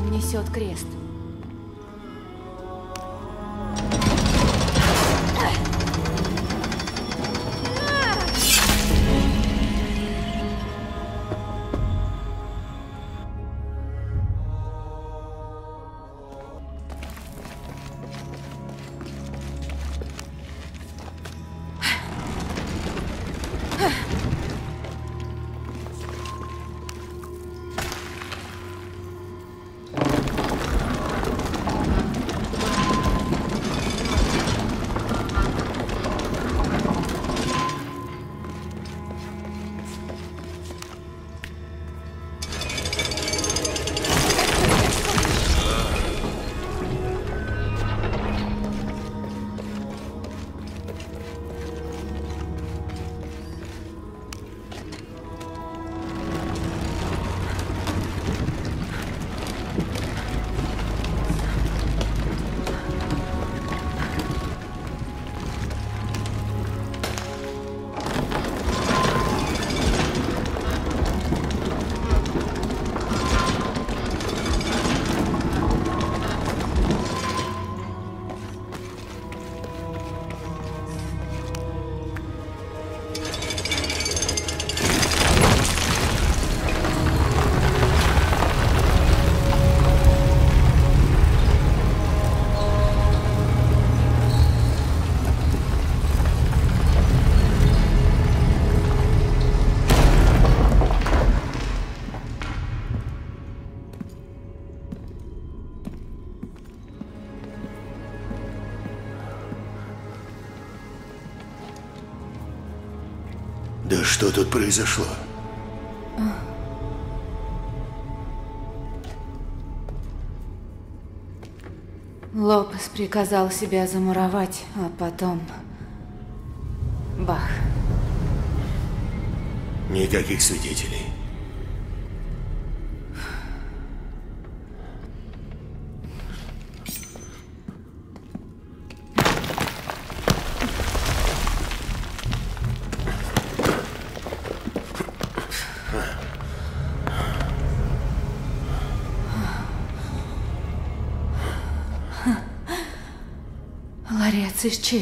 Он несет крест. Да что тут произошло? Лопес приказал себя замуровать, а потом... Бах. Никаких свидетелей. Ларец из Чели.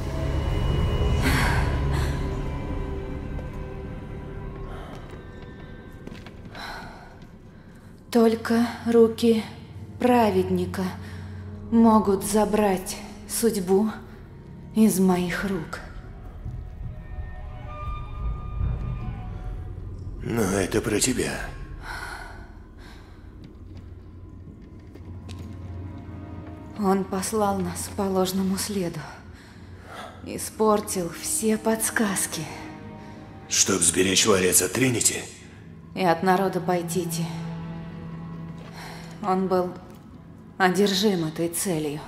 Только руки праведника могут забрать судьбу из моих рук. Но это про тебя. Он послал нас по ложному следу. Испортил все подсказки. Чтоб сберечь ларец от Тринити? И от народа Пайтити. Он был одержим этой целью.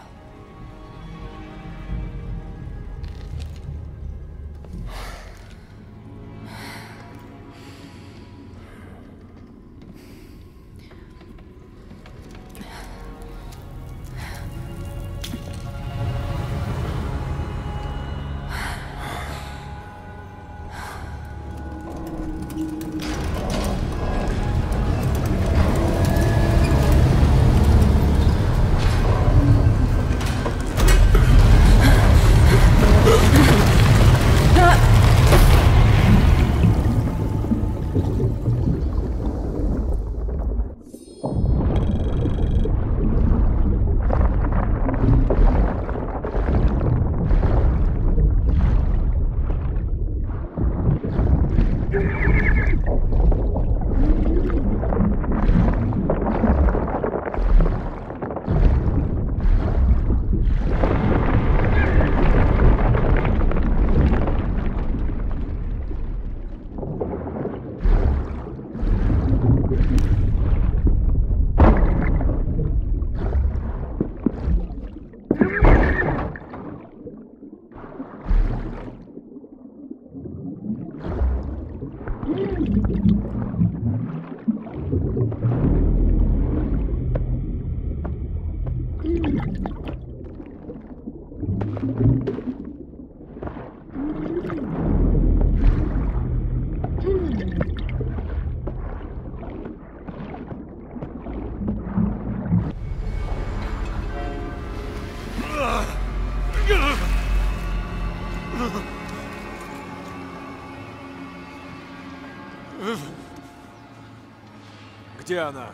Где она?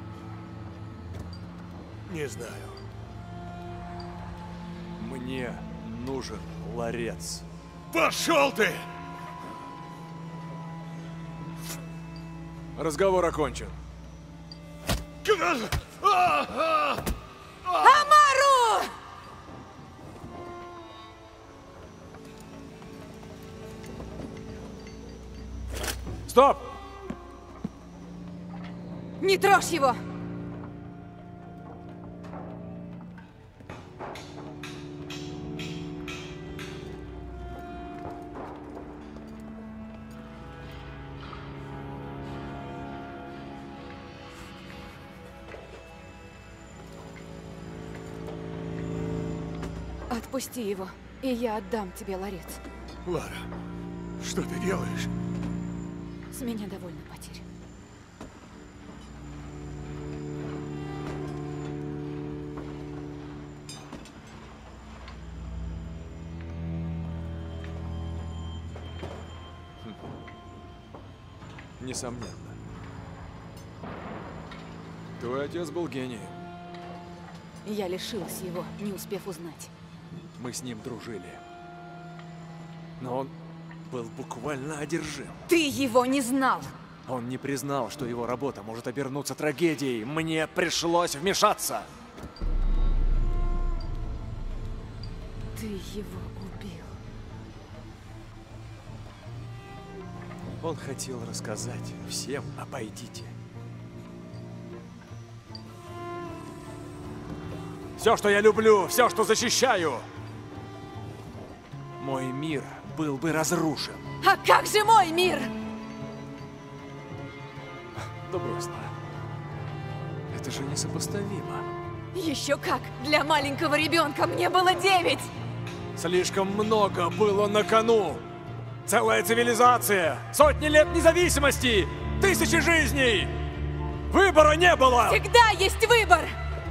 Не знаю. Мне нужен ларец. Пошел ты! Разговор окончен. Амару! Стоп! Не трожь его! Отпусти его, и я отдам тебе ларец. Лара, что ты делаешь? С меня довольно потерь. Несомненно. Твой отец был гением. Я лишилась его, не успев узнать. Мы с ним дружили. Но он был буквально одержим. Ты его не знал! Он не признал, что его работа может обернуться трагедией. Мне пришлось вмешаться. Ты его убил. Он хотел рассказать всем о Пайдите. Все, что я люблю, все, что защищаю. Мой мир был бы разрушен. А как же мой мир? Да брось, Лара. Это же несопоставимо. Еще как! Для маленького ребенка мне было девять! Слишком много было на кону. Целая цивилизация, сотни лет независимости, тысячи жизней. Выбора не было! Всегда есть выбор!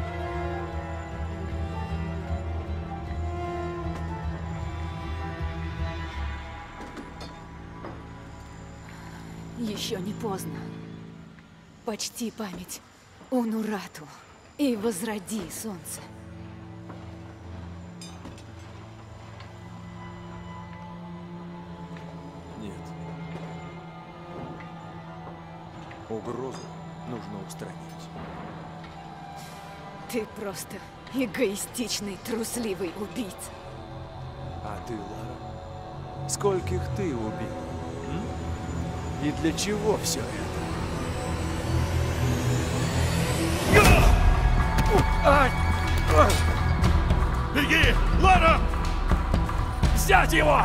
Еще не поздно. Почти память Унурату и возроди солнце. Нет. Угрозу нужно устранить. Ты просто эгоистичный, трусливый убийца. А ты, Лара, скольких ты убил? М? И для чего все это? Беги! Лара! Взять его!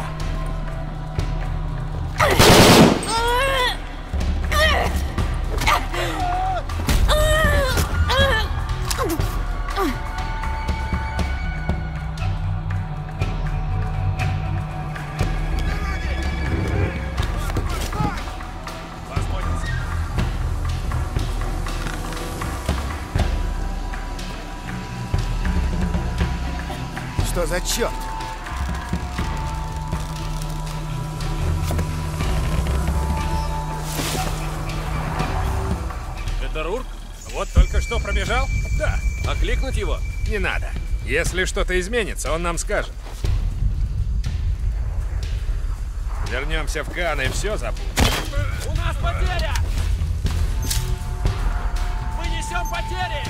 Что за черт? Это Рурк? Вот только что пробежал? Да. Окликнуть его? Не надо. Если что-то изменится, он нам скажет. Вернемся в Кан и все забудем. У нас потеря! Мы несем потери!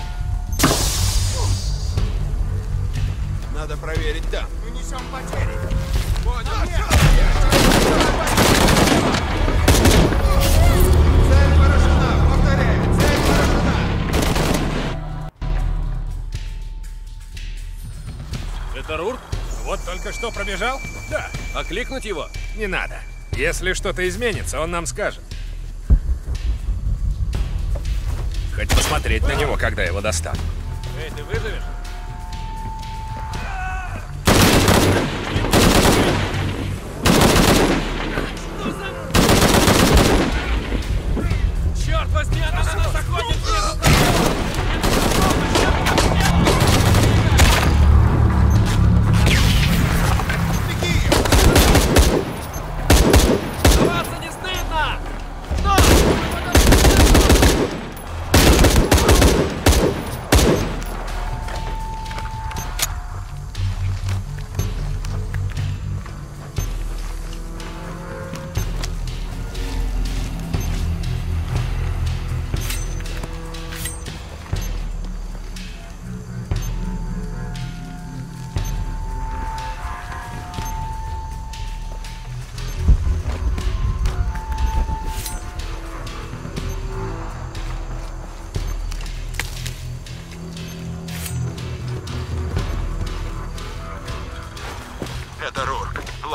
Надо проверить там. Мы несем потери. Понял. Цель поражена. Повторяю. Цель поражена. Это Рурк? Вот только что пробежал? Да. Окликнуть его? Не надо. Если что-то изменится, он нам скажет. Хоть посмотреть на него, когда его достану. Эй, ты вызовешь? Черт возьми, она на нас охотится! Сдаваться не стыдно! Стой!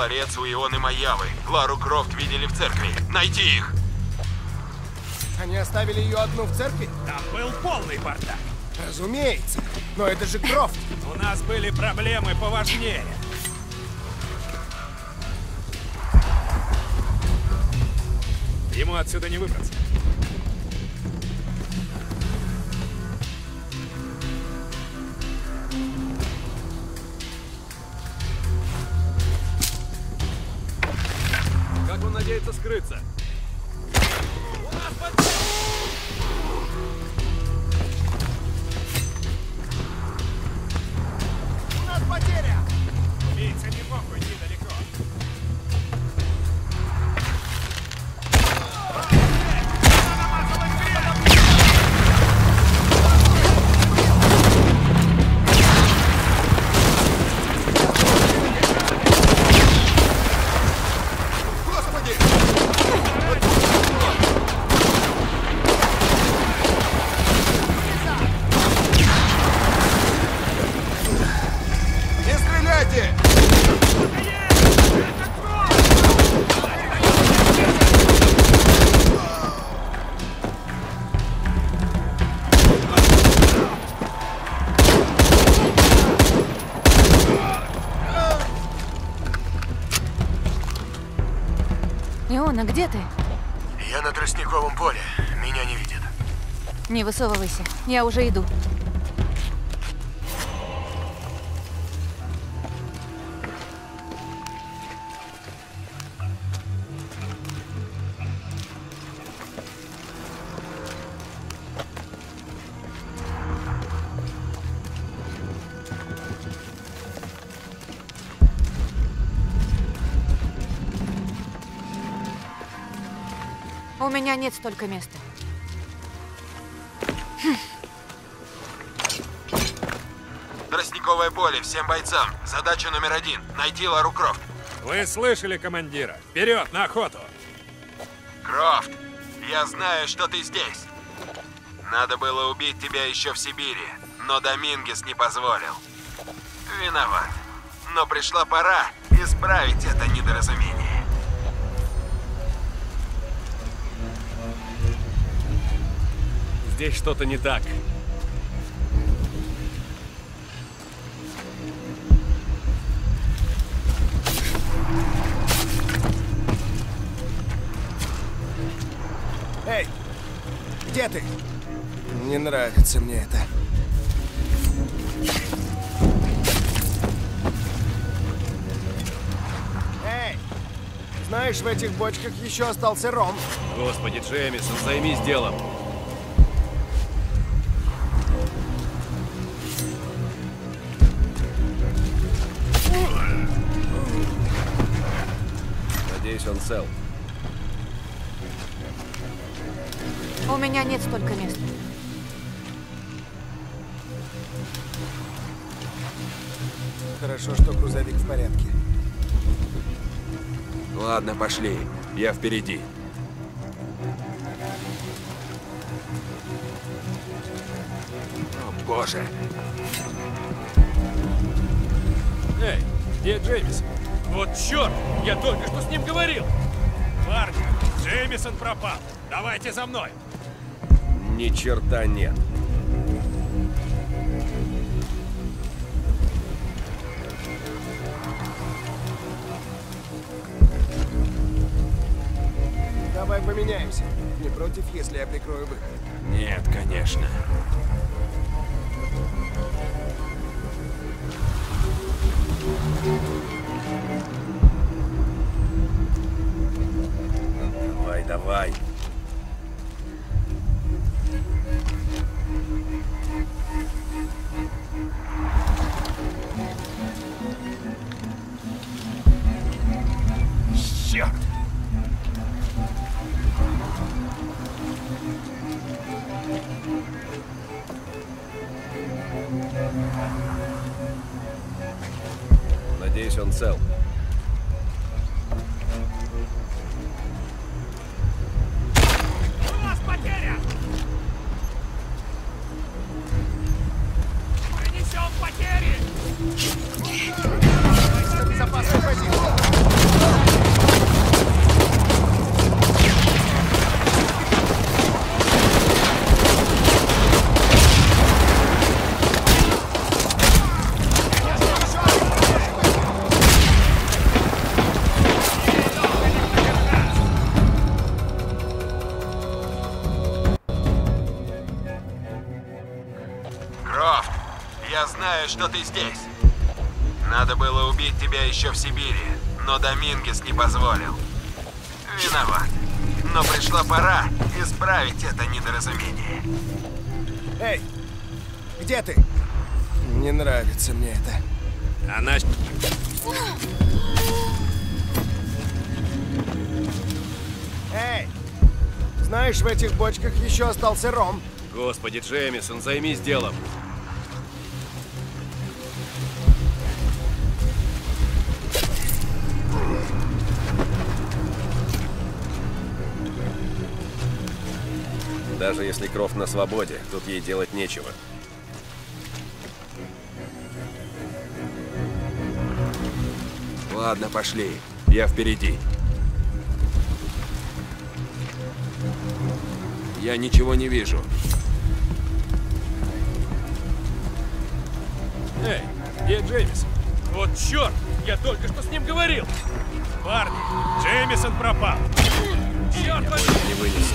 Лорецу, Ионы Маявы. Лару Крофт видели в церкви. Найти их! Они оставили ее одну в церкви? Там был полный бардак. Разумеется. Но это же Крофт. У нас были проблемы поважнее. Ему отсюда не выбраться. Как он надеется скрыться? У нас под... У нас потеря! Убийца не мог уйти далеко. Не стреляйте! Иона, где ты? Я на тростниковом поле. Меня не видят. Не высовывайся. Я уже иду. У меня нет столько места. Тростниковое поле всем бойцам. Задача номер один – найти Лару Крофт. Вы слышали командира? Вперед, на охоту! Крофт, я знаю, что ты здесь. Надо было убить тебя еще в Сибири, но Домингес не позволил. Виноват. Но пришла пора исправить это недоразумение. Здесь что-то не так. Эй, где ты? Не нравится мне это. Эй, знаешь, в этих бочках еще остался ром. Господи, Джеймисон, займись делом. Надеюсь, он цел. У меня нет столько места. Хорошо, что грузовик в порядке. Ладно, пошли. Я впереди. О, боже. Эй, где Джеймисон? Вот черт! Я только что с ним говорил! Парни, Джеймисон пропал. Давайте за мной. Ни черта нет. Давай поменяемся. Не против, если я прикрою выход? Нет, конечно. Давай, давай. Черт! Надеюсь, он цел. У нас потеря! Мы несем потери! Безопасная позиция. поздравляю, что ты здесь. Надо было убить тебя еще в Сибири, но Домингес не позволил. Виноват. Но пришла пора исправить это недоразумение. Эй, где ты? Не нравится мне это. Она... Эй, знаешь, в этих бочках еще остался ром. Господи, Джеймисон, займись делом. Даже если Крофт на свободе, тут ей делать нечего. Ладно, пошли. Я впереди. Я ничего не вижу. Эй, где Джеймисон? Вот черт! Я только что с ним говорил! Парни, Джеймисон пропал! Черт возьми! Не вынесу.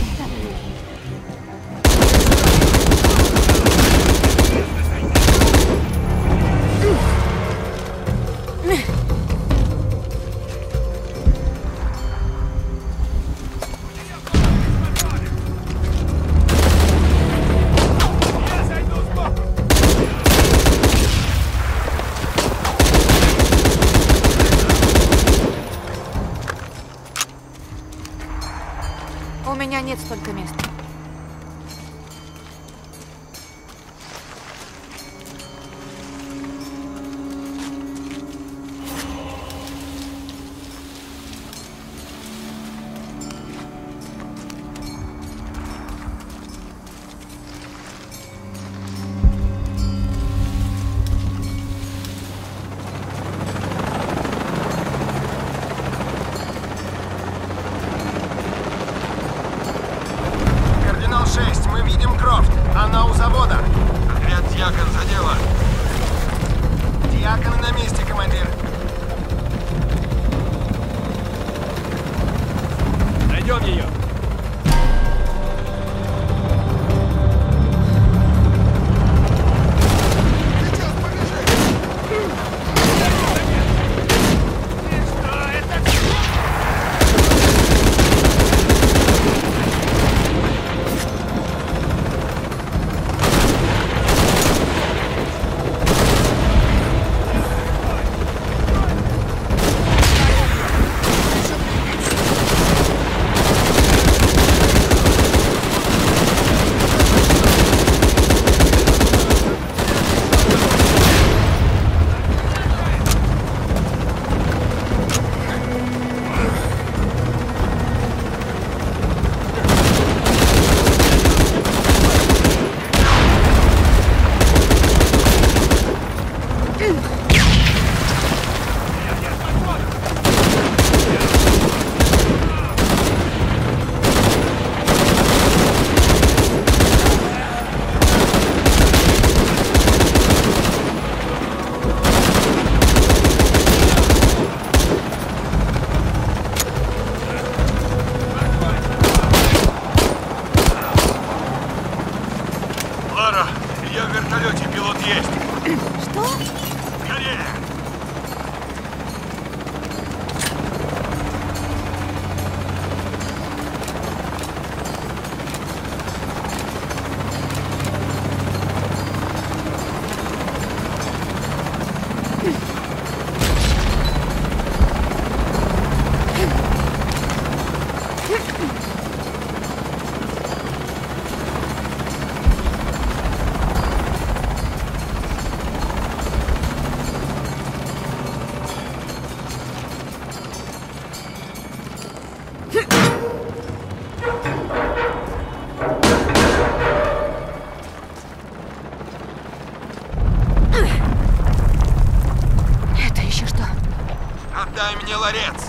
У меня нет столько места. шесть, мы видим Крофт. Она у завода. Отряд Дьякон за дело. Дьяконы на месте, командир. Найдем ее. Я в вертолете, пилот есть. Что? Скорее! Это еще что? Отдай мне ларец.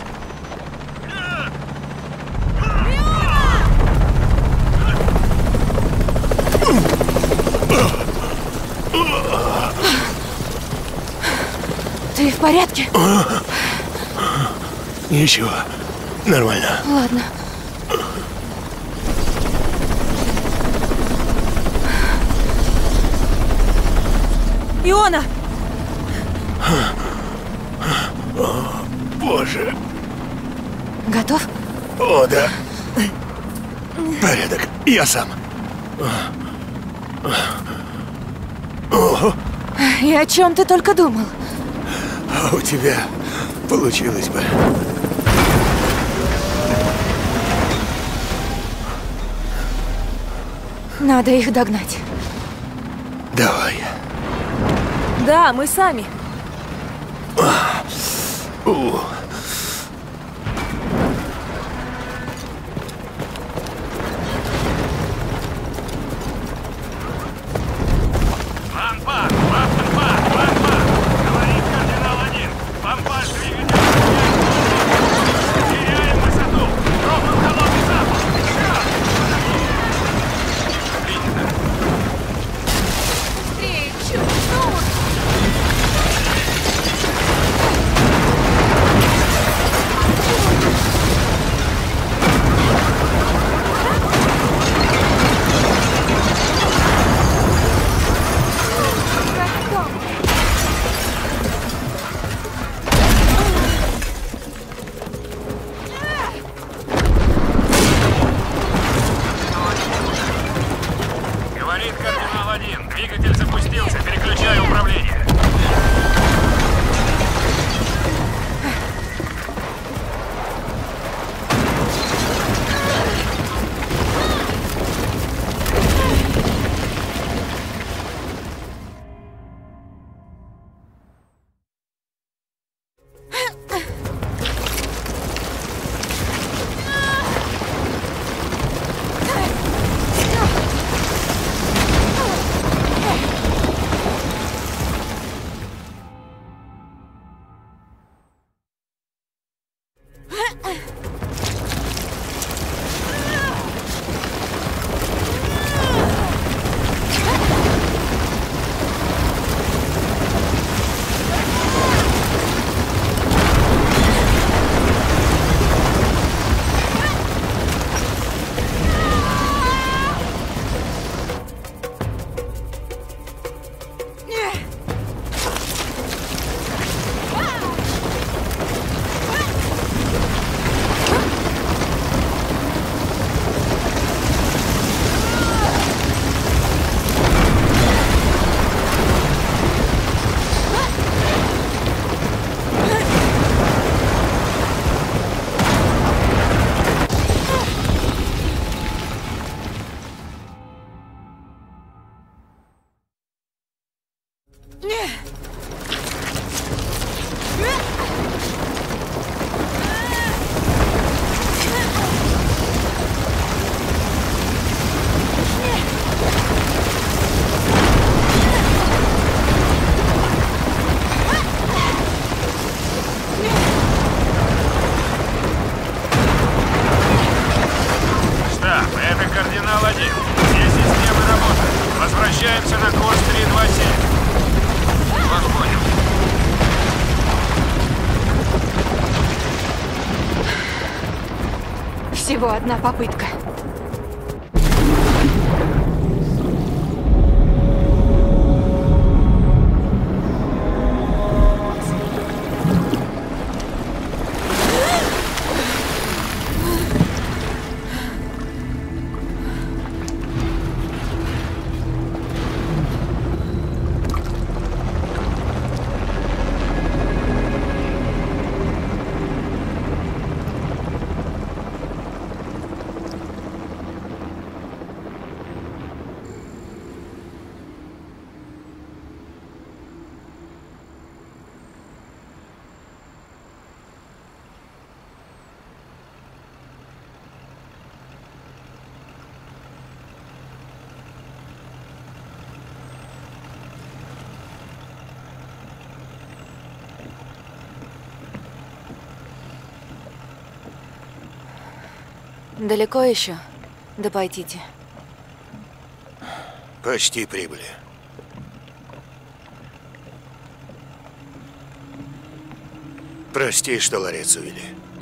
Ты в порядке? Ничего, нормально. Ладно. Иона, О, боже. Готов? О, да. Порядок. Я сам. О, И о чем ты только думал? а у тебя получилось бы. Надо их догнать. Давай. Да, мы сами. У. Ванпад! Ванпад! Ванпад! Говорит кардинал один. Ванпад двигатель. Теряем высоту. Пробуем холодный запуск. Принято. Быстрее, черт, ну! Говорит кардинал один. Двигатель запустился. Переключаю управление. Штаб, это кардинал один. Все системы работают. Возвращаемся на курс три два семь. Вас понял. Всего одна попытка. Далеко еще до Пайтити? Почти прибыли. Прости, что ларец увели.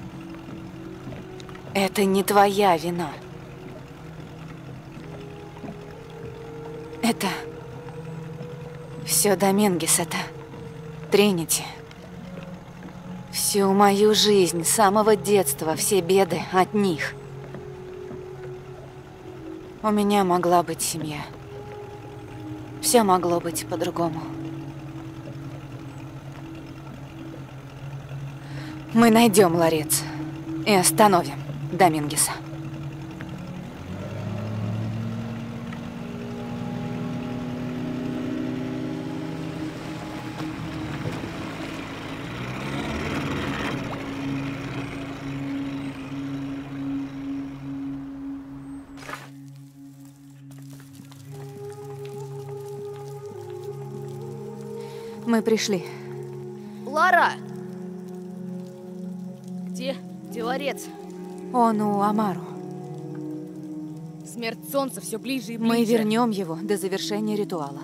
Это не твоя вина. Это все до Менгисета. Тринити. Всю мою жизнь, с самого детства, все беды от них. У меня могла быть семья. Все могло быть по-другому. Мы найдем ларец и остановим Домингеса. Мы пришли. Лара! Где? Где ларец? Он у Амару. Смерть солнца все ближе и ближе. Мы вернем его до завершения ритуала.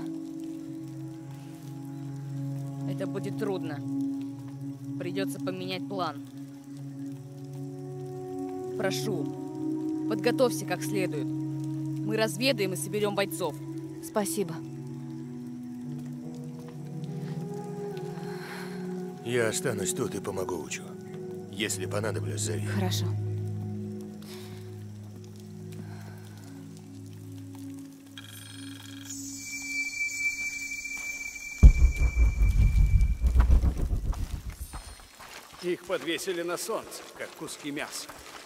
Это будет трудно. Придется поменять план. Прошу, подготовься как следует. Мы разведаем и соберем бойцов. Спасибо. Я останусь тут и помогу Учу. Если понадоблюсь, зови. Хорошо. Их подвесили на солнце, как куски мяса.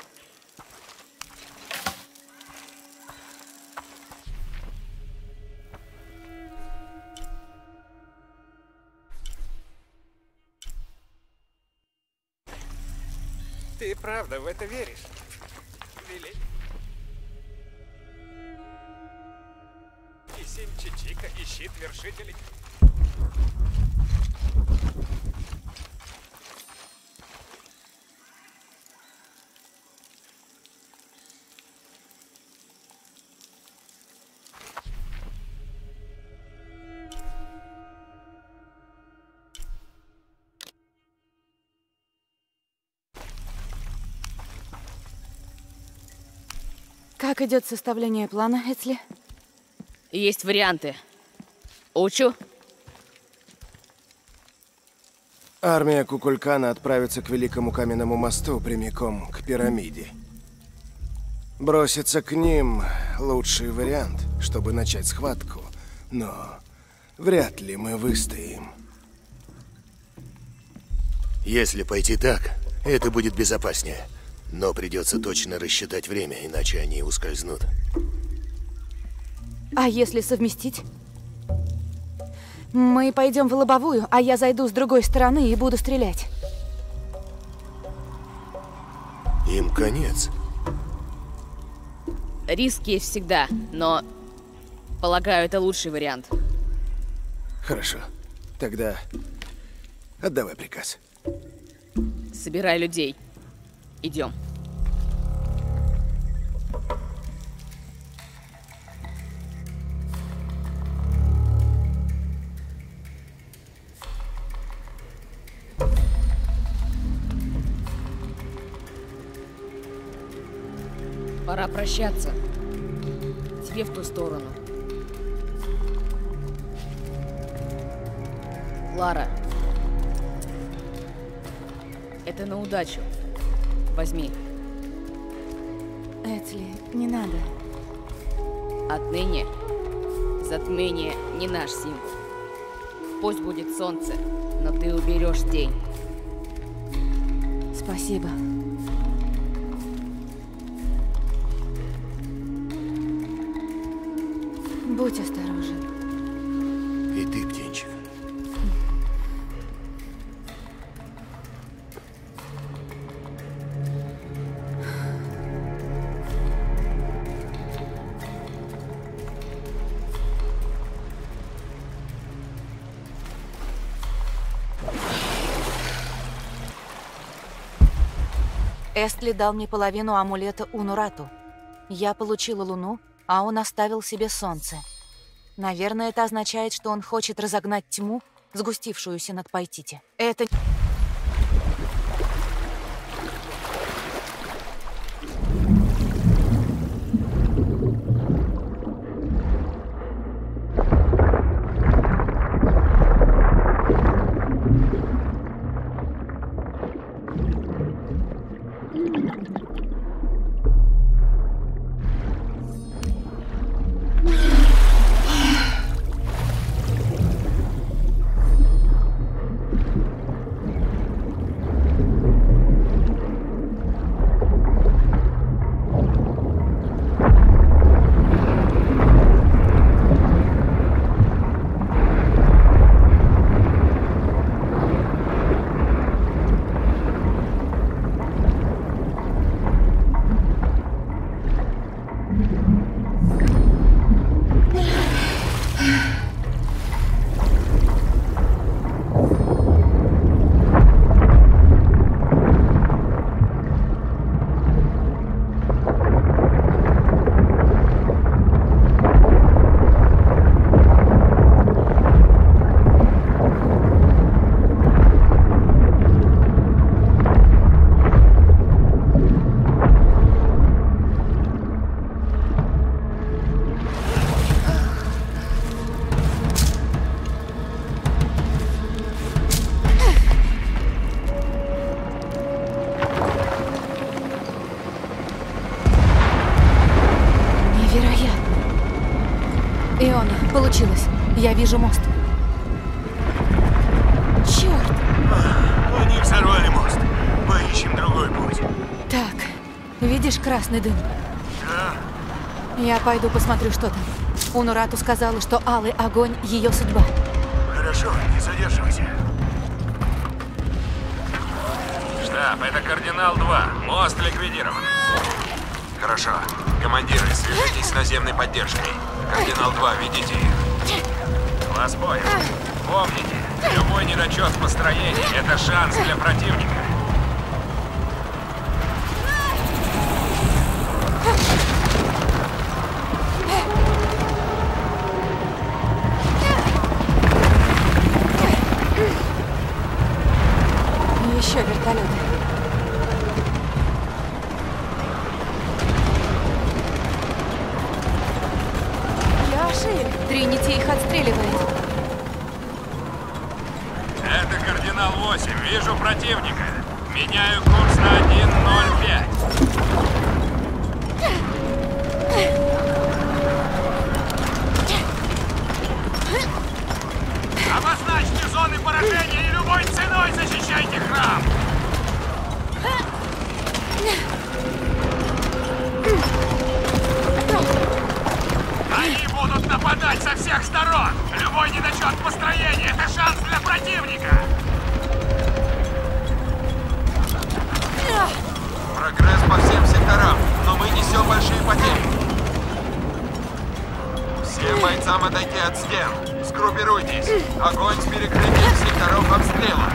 Ты правда в это веришь? Вели? Исим Чичика и щит вершителей. Как идет составление плана, Эцли? Есть варианты. Учу. Армия Кукулькана отправится к Великому Каменному мосту прямиком к пирамиде. Броситься к ним – лучший вариант, чтобы начать схватку, но вряд ли мы выстоим. Если пойти так, это будет безопаснее. Но придется точно рассчитать время, иначе они ускользнут. А если совместить? Мы пойдем в лобовую, а я зайду с другой стороны и буду стрелять. Им конец. Риск есть всегда, но, полагаю, это лучший вариант. Хорошо. Тогда отдавай приказ. Собирай людей. Идем. Пора прощаться. Тебе в ту сторону. Лара. Это на удачу. Возьми. Эцли, не надо. Отныне затмение не наш символ. Пусть будет солнце, но ты уберешь день. Спасибо. Будь осторожен. И ты, птенчик. Эстли дал мне половину амулета Унурату. Я получила луну, а он оставил себе солнце. Наверное, это означает, что он хочет разогнать тьму, сгустившуюся над Пайтити. Это... Иона, получилось. Я вижу мост. Черт! Они взорвали мост. Поищем другой путь. Так, видишь красный дым? Да. Я пойду посмотрю, что там. Унурату сказала, что алый огонь — ее судьба. Хорошо, не задерживайся. Штаб, это кардинал два. Мост ликвидирован. Хорошо. Командиры, свяжитесь с наземной поддержкой. Кардинал два, ведите их. Вас понял. Помните, любой недочет в построении — это шанс для противника. Еще вертолеты. Я ошиб. Тринити их отстреливает. Это кардинал восемь. Вижу противника. Меняю курс на один ноль пять. Обозначьте зоны поражения и любой ценой защищайте храм! Они будут нападать со всех сторон! Любой недочет построения — это шанс для противника! Прогресс по всем секторам, но мы несем большие потери. Всем бойцам отойти от стен. Сгруппируйтесь. Огонь с перекрытием секторов обстрела.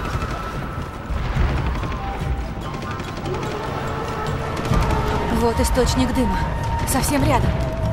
Вот источник дыма. Совсем рядом.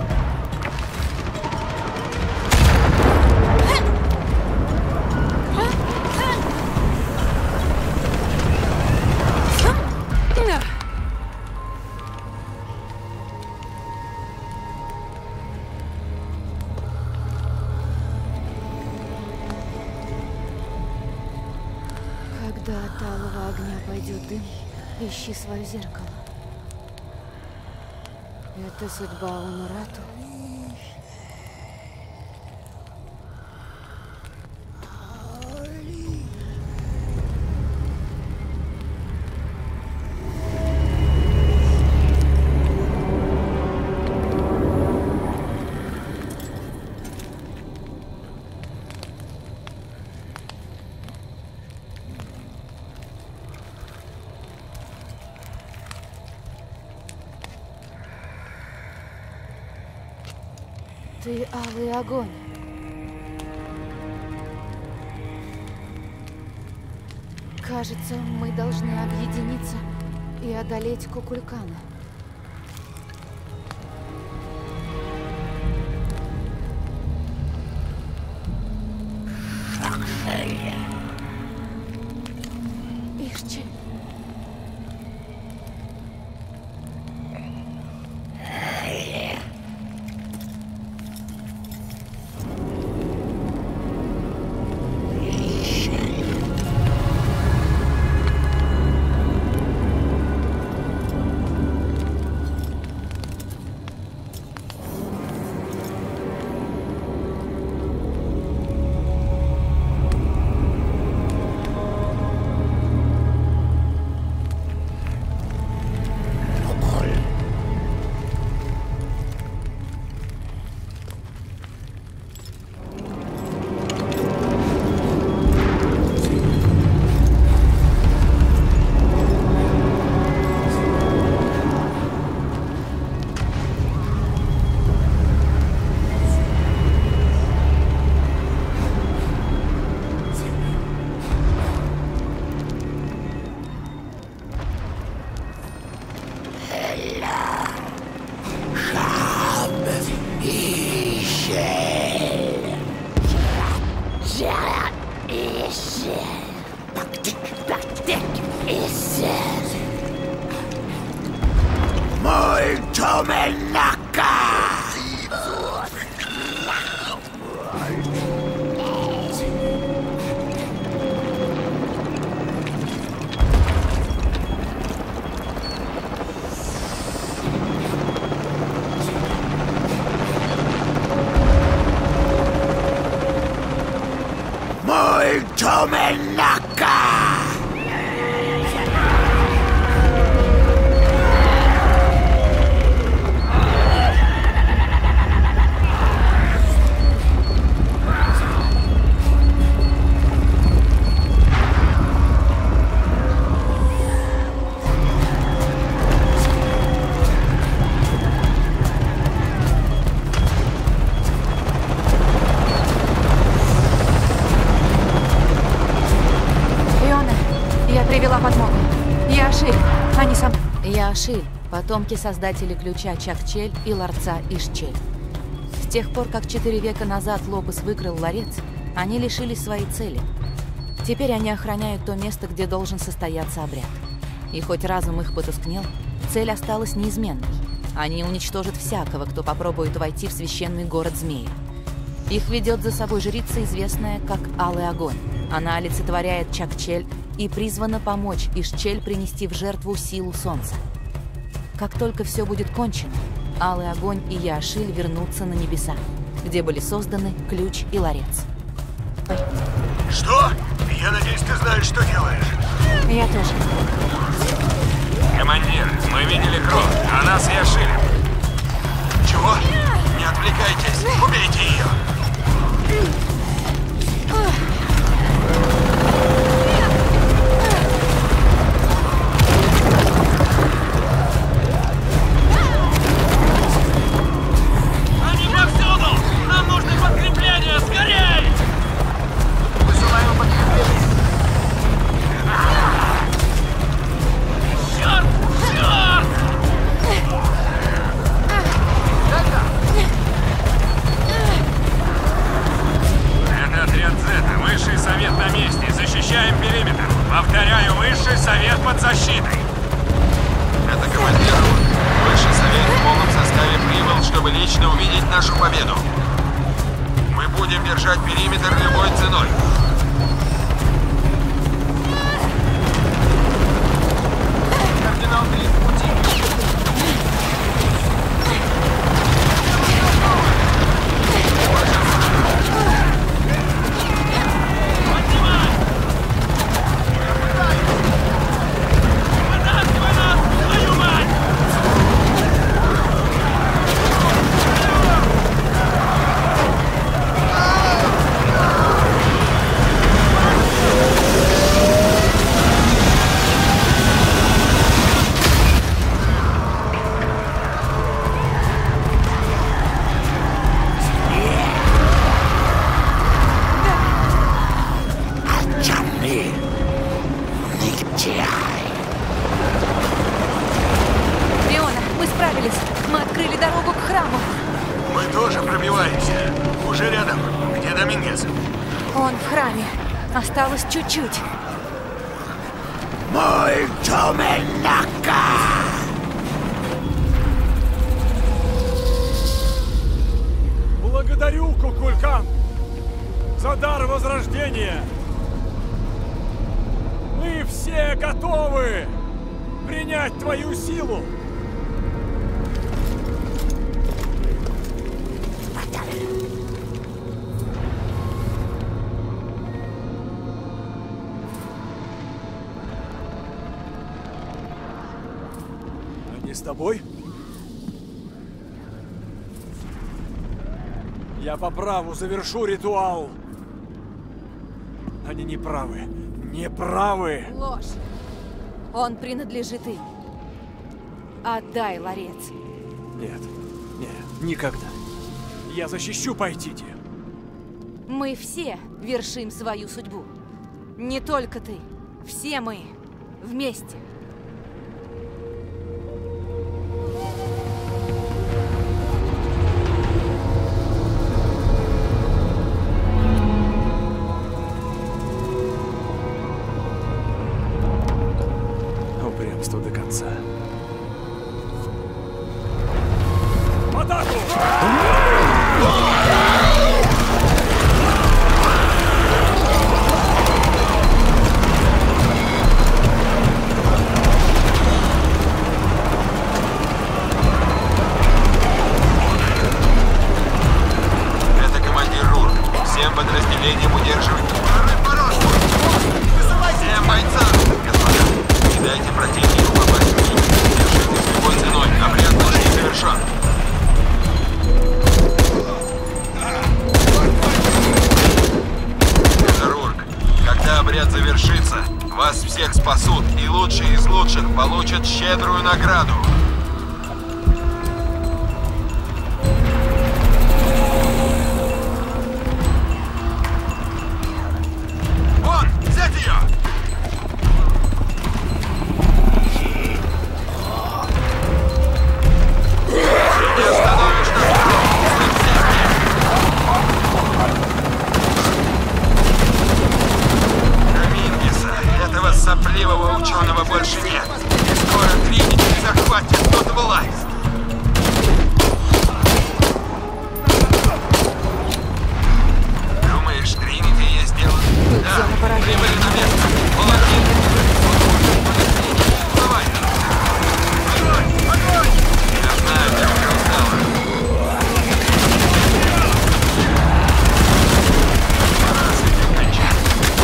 Когда от алого огня пойдет дым, ищи свое зеркало. Это судьба Унурату. Ты алый огонь. Кажется, мы должны объединиться и одолеть Кукулькана. Ишчи. Яошиль, потомки создателей ключа Чакчель и ларца Ишчель. С тех пор, как четыре века назад Лопес выкрал ларец, они лишились своей цели. Теперь они охраняют то место, где должен состояться обряд. И хоть разум их потускнел, цель осталась неизменной. Они уничтожат всякого, кто попробует войти в священный город Змея. Их ведет за собой жрица, известная как Алый Огонь. Она олицетворяет Чакчель и призвана помочь Ишчель принести в жертву силу солнца. Как только все будет кончено, Алый Огонь и Яошиль вернутся на небеса, где были созданы ключ и ларец. Что? Я надеюсь, ты знаешь, что делаешь. Я тоже. Командир, мы видели кровь, а нас Яошиль. Чего? Не отвлекайтесь, убейте ее. Они повсюду! Нам нужно подкрепление! Скорей! Высылаем подкрепление. Черт! Черт! Это отряд Зета. Высший совет на месте. Защищаем периметр. Повторяю, высший совет под защитой. Это командир. Высший совет в полном составе прибыл, чтобы лично увидеть нашу победу. Мы будем держать периметр любой ценой. Кардинал три в пути. Осталось чуть-чуть. Мой Томенака! Благодарю, Кукулькан, за дар возрождения. Мы все готовы принять твою силу. С тобой? Я по праву завершу ритуал. Они не правы. Не правы. Ложь. Он принадлежит им. Отдай ларец. Нет. Нет. Никогда. Я защищу Пайтити. Мы все вершим свою судьбу. Не только ты. Все мы. Вместе. До конца. В атаку! Это командир Рур. Всем подразделениям удерживать. Второй порожку! лучших получат щедрую награду. Вон, взять ее! Не остановишь нас. Сопливого ученого больше нет. И скоро Тринити захватит тут власть. Думаешь, Тринити есть дело? Да, прибыли на место. Молодец. Давай. Огонь! Огонь! Я знаю, ты уже устала. Пора с этим кончать.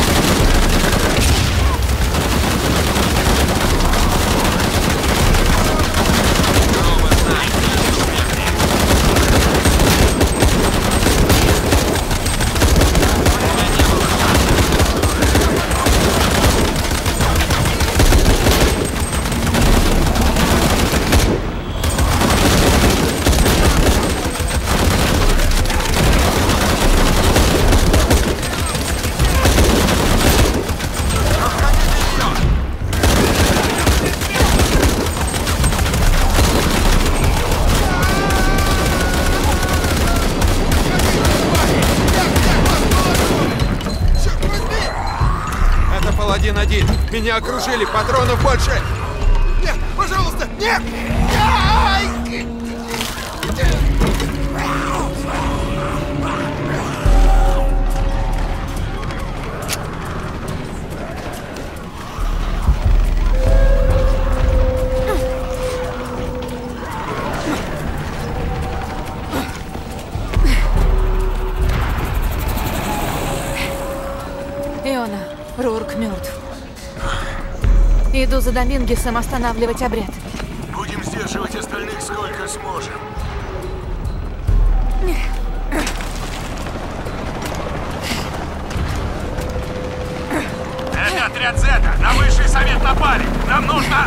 Один-один. Меня окружили, патронов больше. Нет, пожалуйста, нет! Иона, Рурк мертв. Иду за Домингесом останавливать обряд. Будем сдерживать остальных сколько сможем. Это отряд Зета! На высший совет напали! Нам нужно...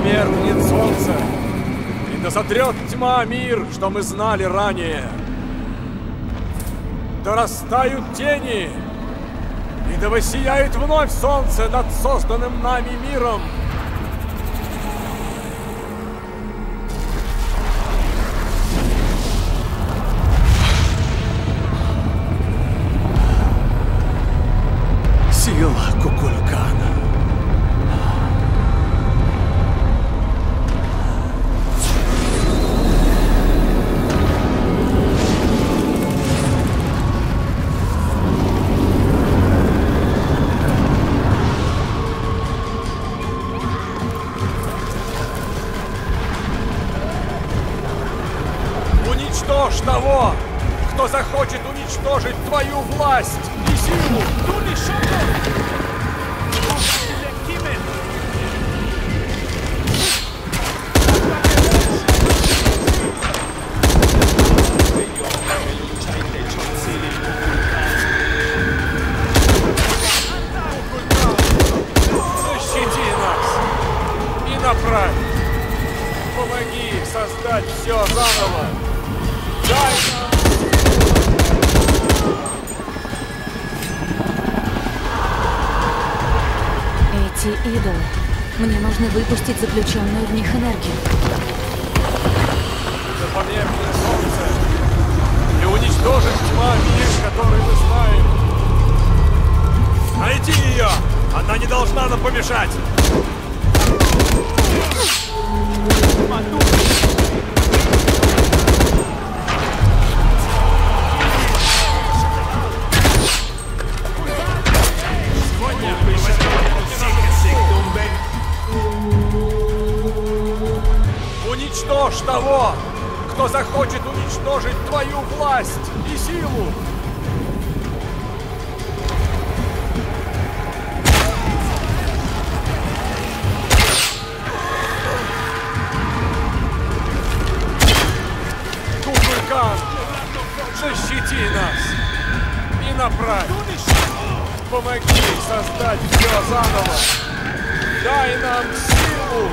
померкнет солнце, и да сотрет тьма мир, что мы знали ранее. Да растают тени, и да воссияет вновь солнце над созданным нами миром. Сила Кукулькана. Уничтожь того, кто захочет уничтожить твою власть и силу. Защити нас и направь. Помоги создать все заново. Дай нам... Эти идолы. Мне нужно выпустить заключенную в них энергию. Да померкнет солнце и уничтожит тьма мир, который мы знаем. Найти ее! Она не должна нам помешать! Уничтожь того, кто захочет уничтожить твою власть и силу! Кукулькан, защити нас и направь! Помоги создать все заново! Дай нам силу!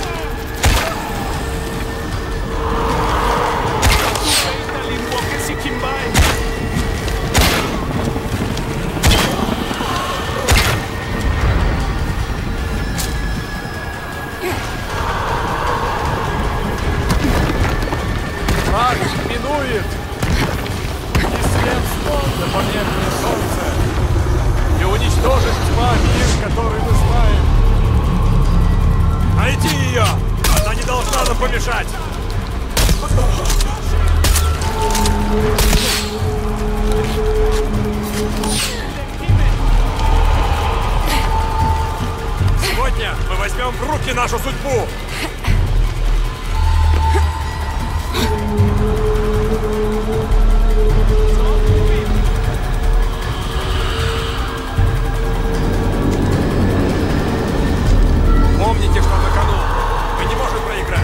Марш минует, и свет солнца померкнет солнце, и уничтожит тьма мир, который мы знаем. Найти ее! Она не должна нам помешать! Сегодня мы возьмем в руки нашу судьбу! Помните, что на кону. Мы не можем проиграть.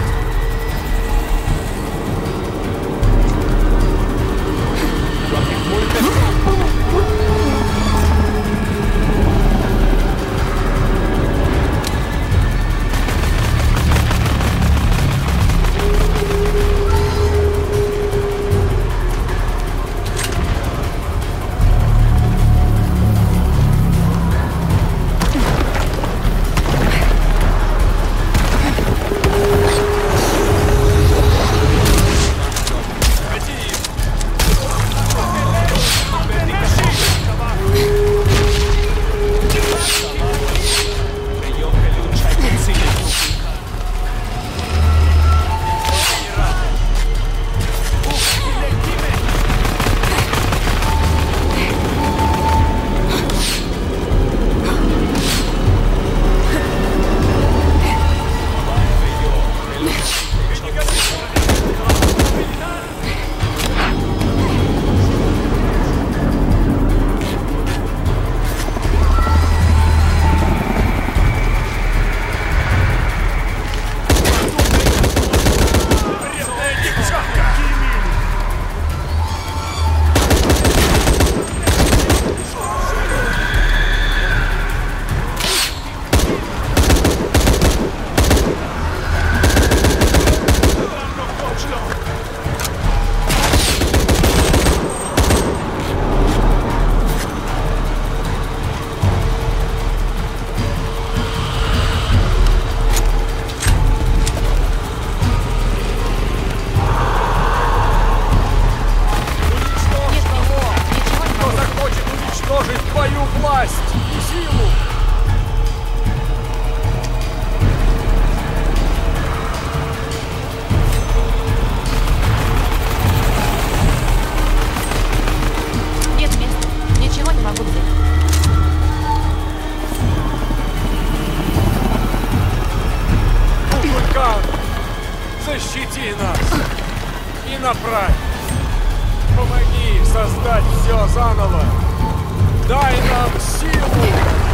защити нас и направь. Помоги создать все заново. Дай нам силу.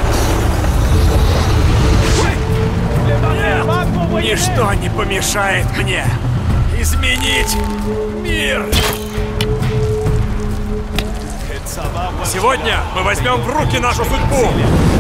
Нет, ничто не помешает мне изменить мир. Сегодня мы возьмем в руки нашу судьбу.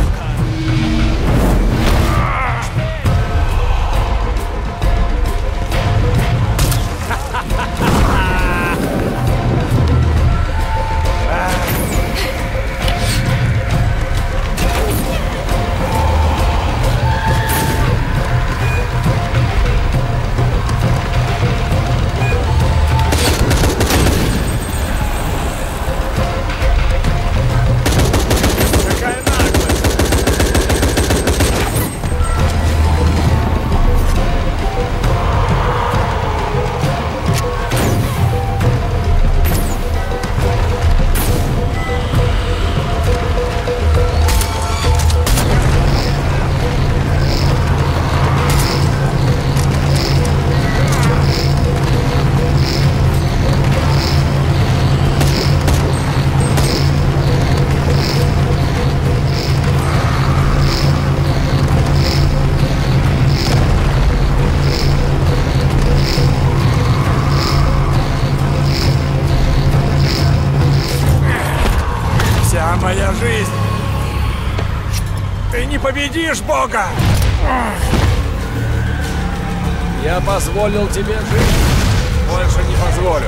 Моя жизнь. Ты не победишь Бога! Я позволил тебе жить. Больше не позволю.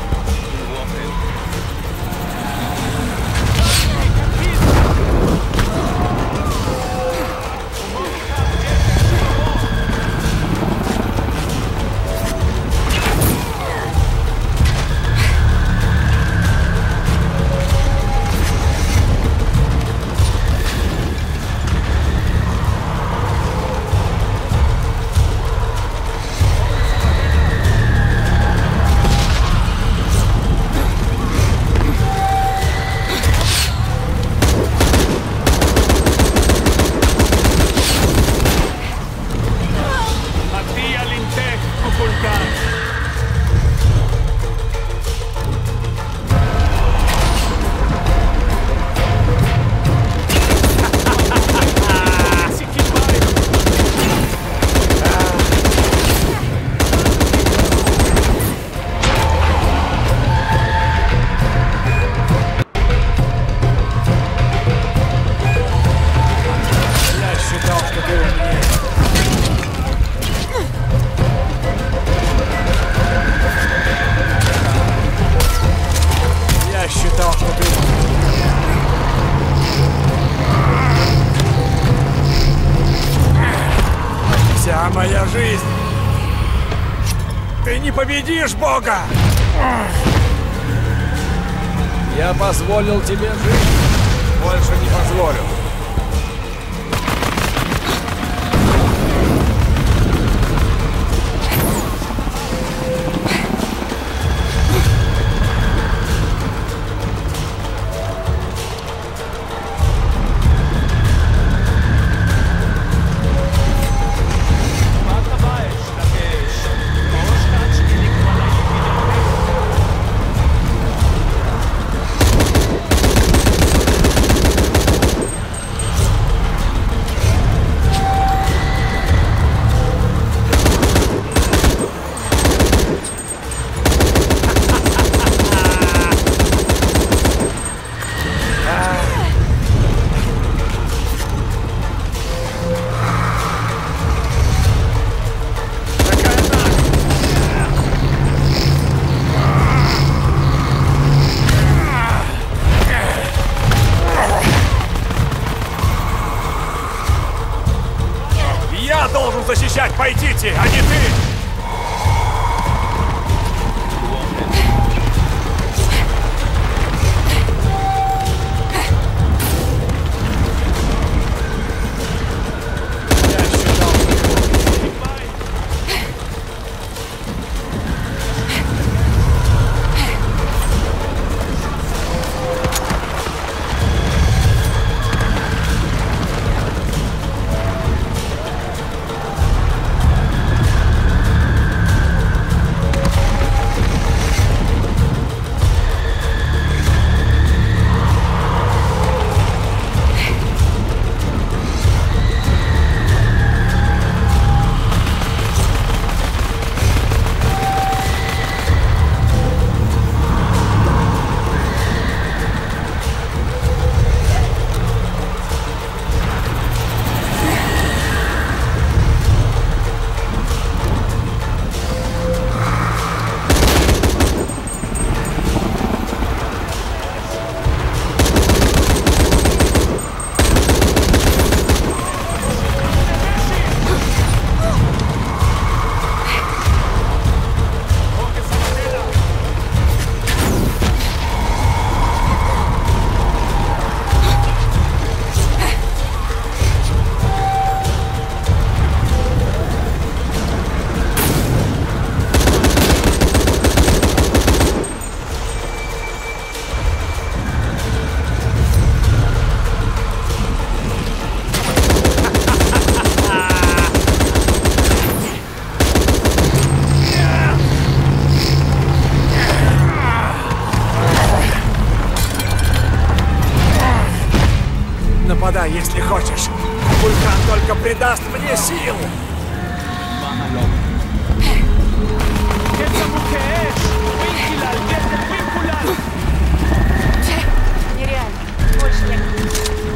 Моя жизнь. Ты не победишь Бога! Я позволил тебе жить. Больше не позволю. Защищать пойдите, а не ты! только придаст мне сил. Нереально. Больше некуда.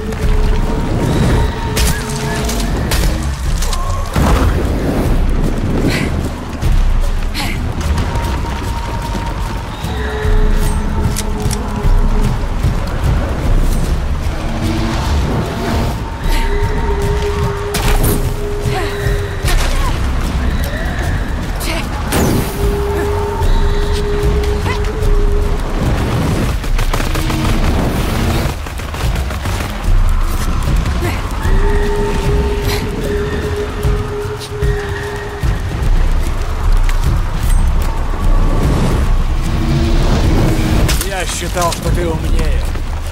Я считал, что ты умнее.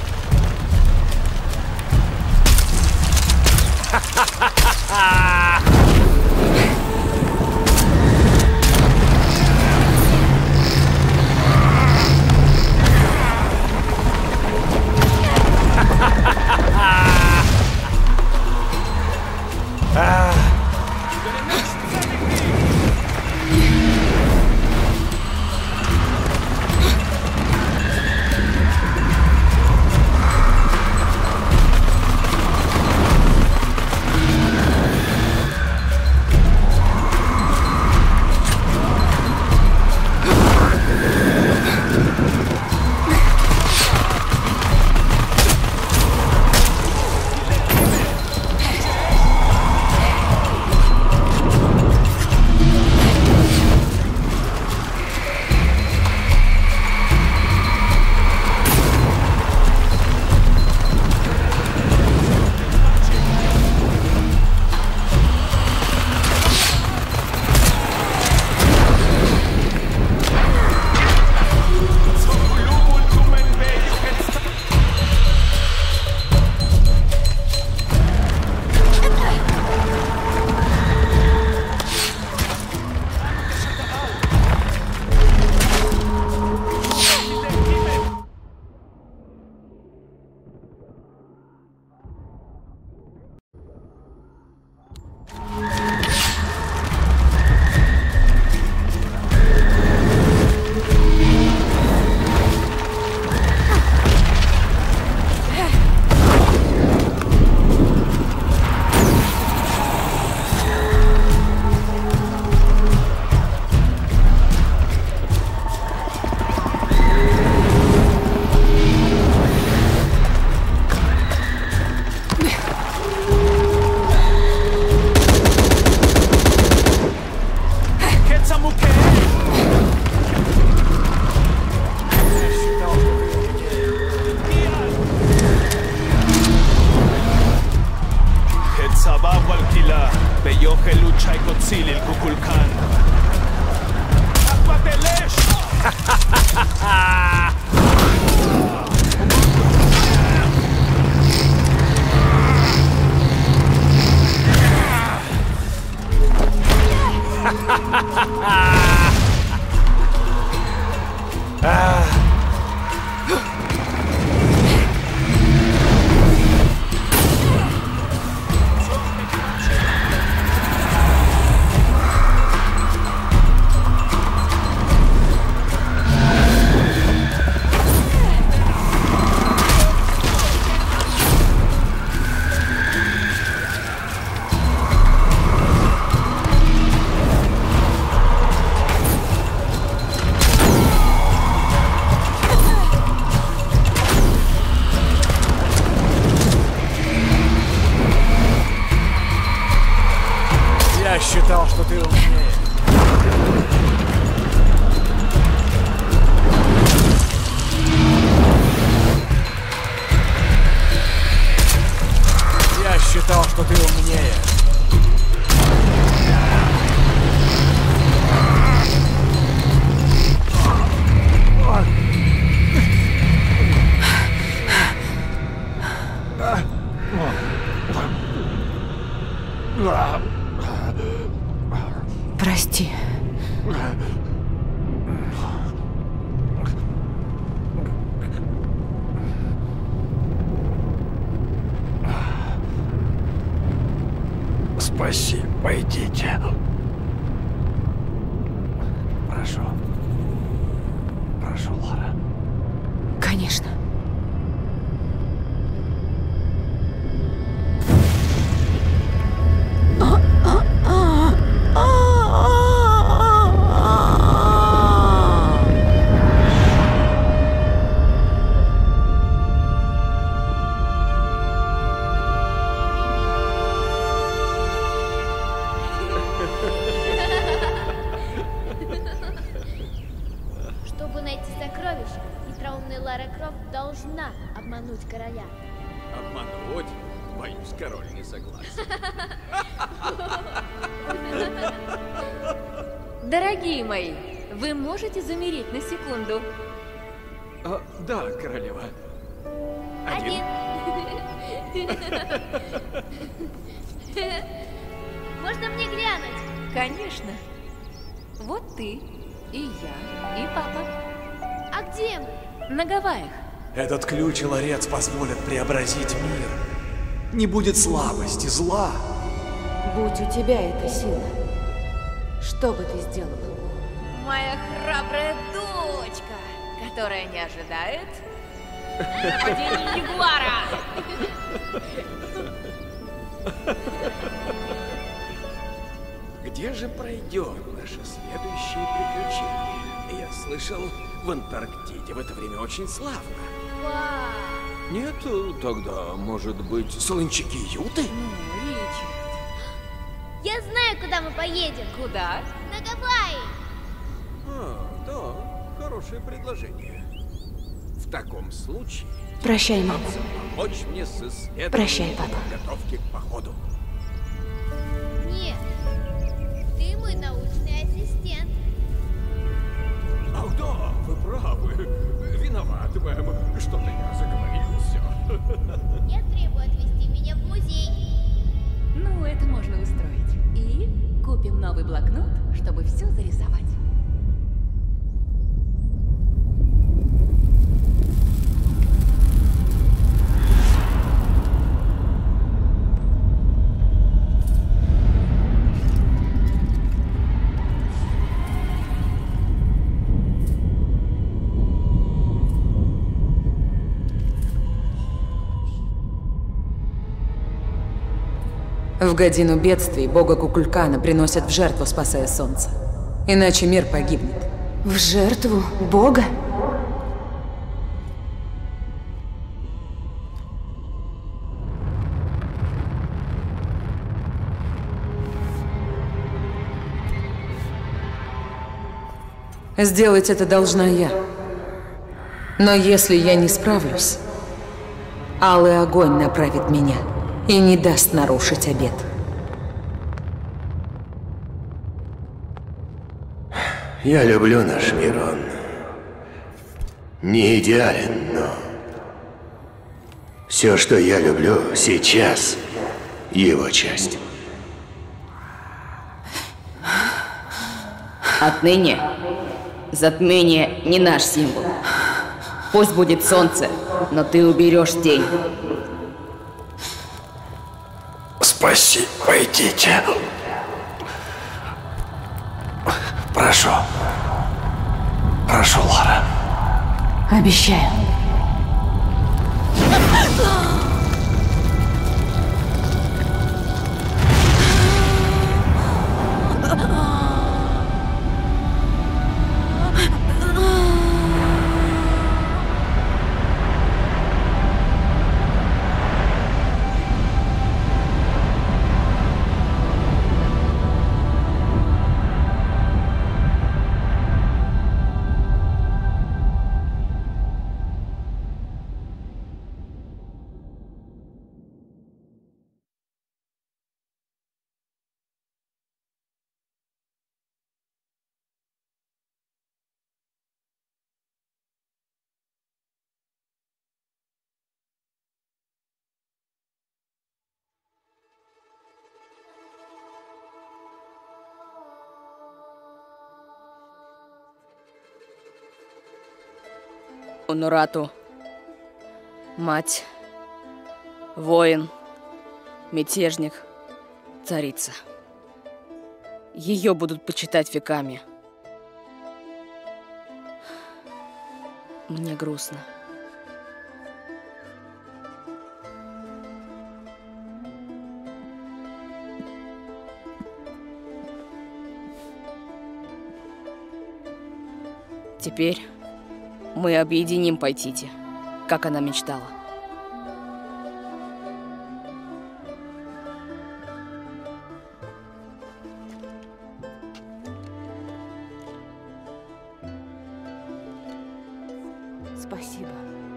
Ха-ха-ха-ха! Я считал, что ты умнее. Я считал, что ты умнее. Прости. Спасибо, пойдите. Прошу. Прошу, Лара. Конечно. Чтобы найти сокровища, хитроумная Лара Крофт должна обмануть короля. Обмануть? Боюсь, король не согласен. Дорогие мои, вы можете замереть на секунду? А, да, королева. Один. Можно мне глянуть? Конечно. Вот ты, и я, и папа. А где мы? На Гавайях. Этот ключ и ларец позволят преобразить мир. Не будет слабости, зла. Будь у тебя эта сила, что бы ты сделал? Моя храбрая дочка, которая не ожидает нападения ягуара. Где же пройдет наше следующее приключение? Я слышал, в Антарктиде в это время очень славно. Вау! Нет, тогда, может быть, солончаки Юты? Ну, Ричард. Я знаю, куда мы поедем. Куда? На Гавайи. А, да, хорошее предложение. В таком случае... Прощай, мама. Помочь мне с исследованием Прощай, папа. подготовки к походу. Нет, ты мой научный ассистент. Ах да, вы правы. Виноват, мэм. Что-то я заговорился. Я требую отвезти меня в музей. Ну, это можно устроить. И купим новый блокнот, чтобы все зарисовать. В годину бедствий бога Кукулькана приносят в жертву, спасая солнце. Иначе мир погибнет. В жертву бога? Сделать это должна я. Но если я не справлюсь, алый огонь направит меня и не даст нарушить обет. Я люблю наш мир, он не идеален, но все, что я люблю сейчас, его часть. Отныне затмение не наш символ. Пусть будет солнце, но ты уберешь тень. Спасибо, пойдите. Прошу. Прошу, Лара. Обещаю. Нурату. Мать. Воин. Мятежник. царица. Ее будут почитать веками. Мне грустно. Теперь мы объединим Пайтити, как она мечтала. Спасибо.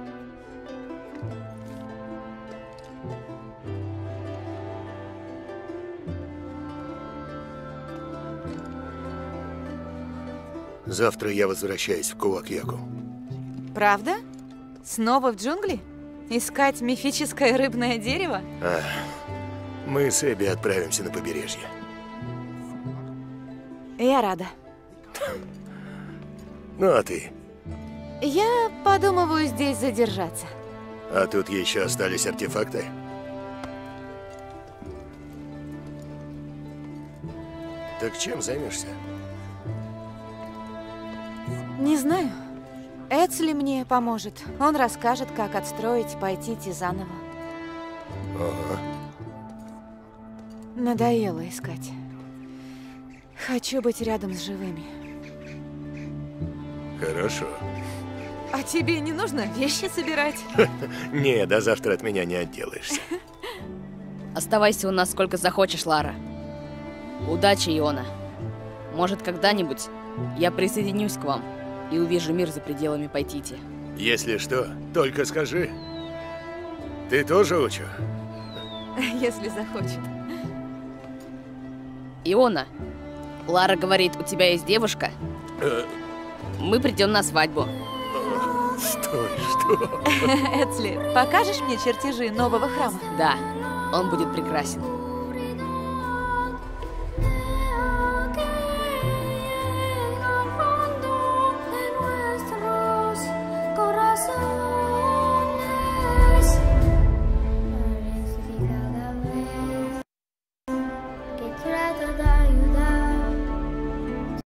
Завтра я возвращаюсь в Кулак-Яку. Правда? Снова в джунгли? Искать мифическое рыбное дерево? А, мы с Эбби отправимся на побережье. Я рада. Ну а ты? Я подумываю здесь задержаться. А тут еще остались артефакты? Так чем займешься? Не знаю. Эцли мне поможет. Он расскажет, как отстроить Пайтити заново. Ага. Надоело искать. Хочу быть рядом с живыми. Хорошо. А тебе не нужно вещи собирать? Не, до завтра от меня не отделаешься. Оставайся у нас сколько захочешь, Лара. Удачи, Иона. Может, когда-нибудь я присоединюсь к вам и увижу мир за пределами Пайтити. Если что, только скажи. Ты тоже учу? Если захочет. Иона, Лара говорит, у тебя есть девушка? Мы придем на свадьбу. Стой, что? Эцли, покажешь мне чертежи нового храма? Да, он будет прекрасен.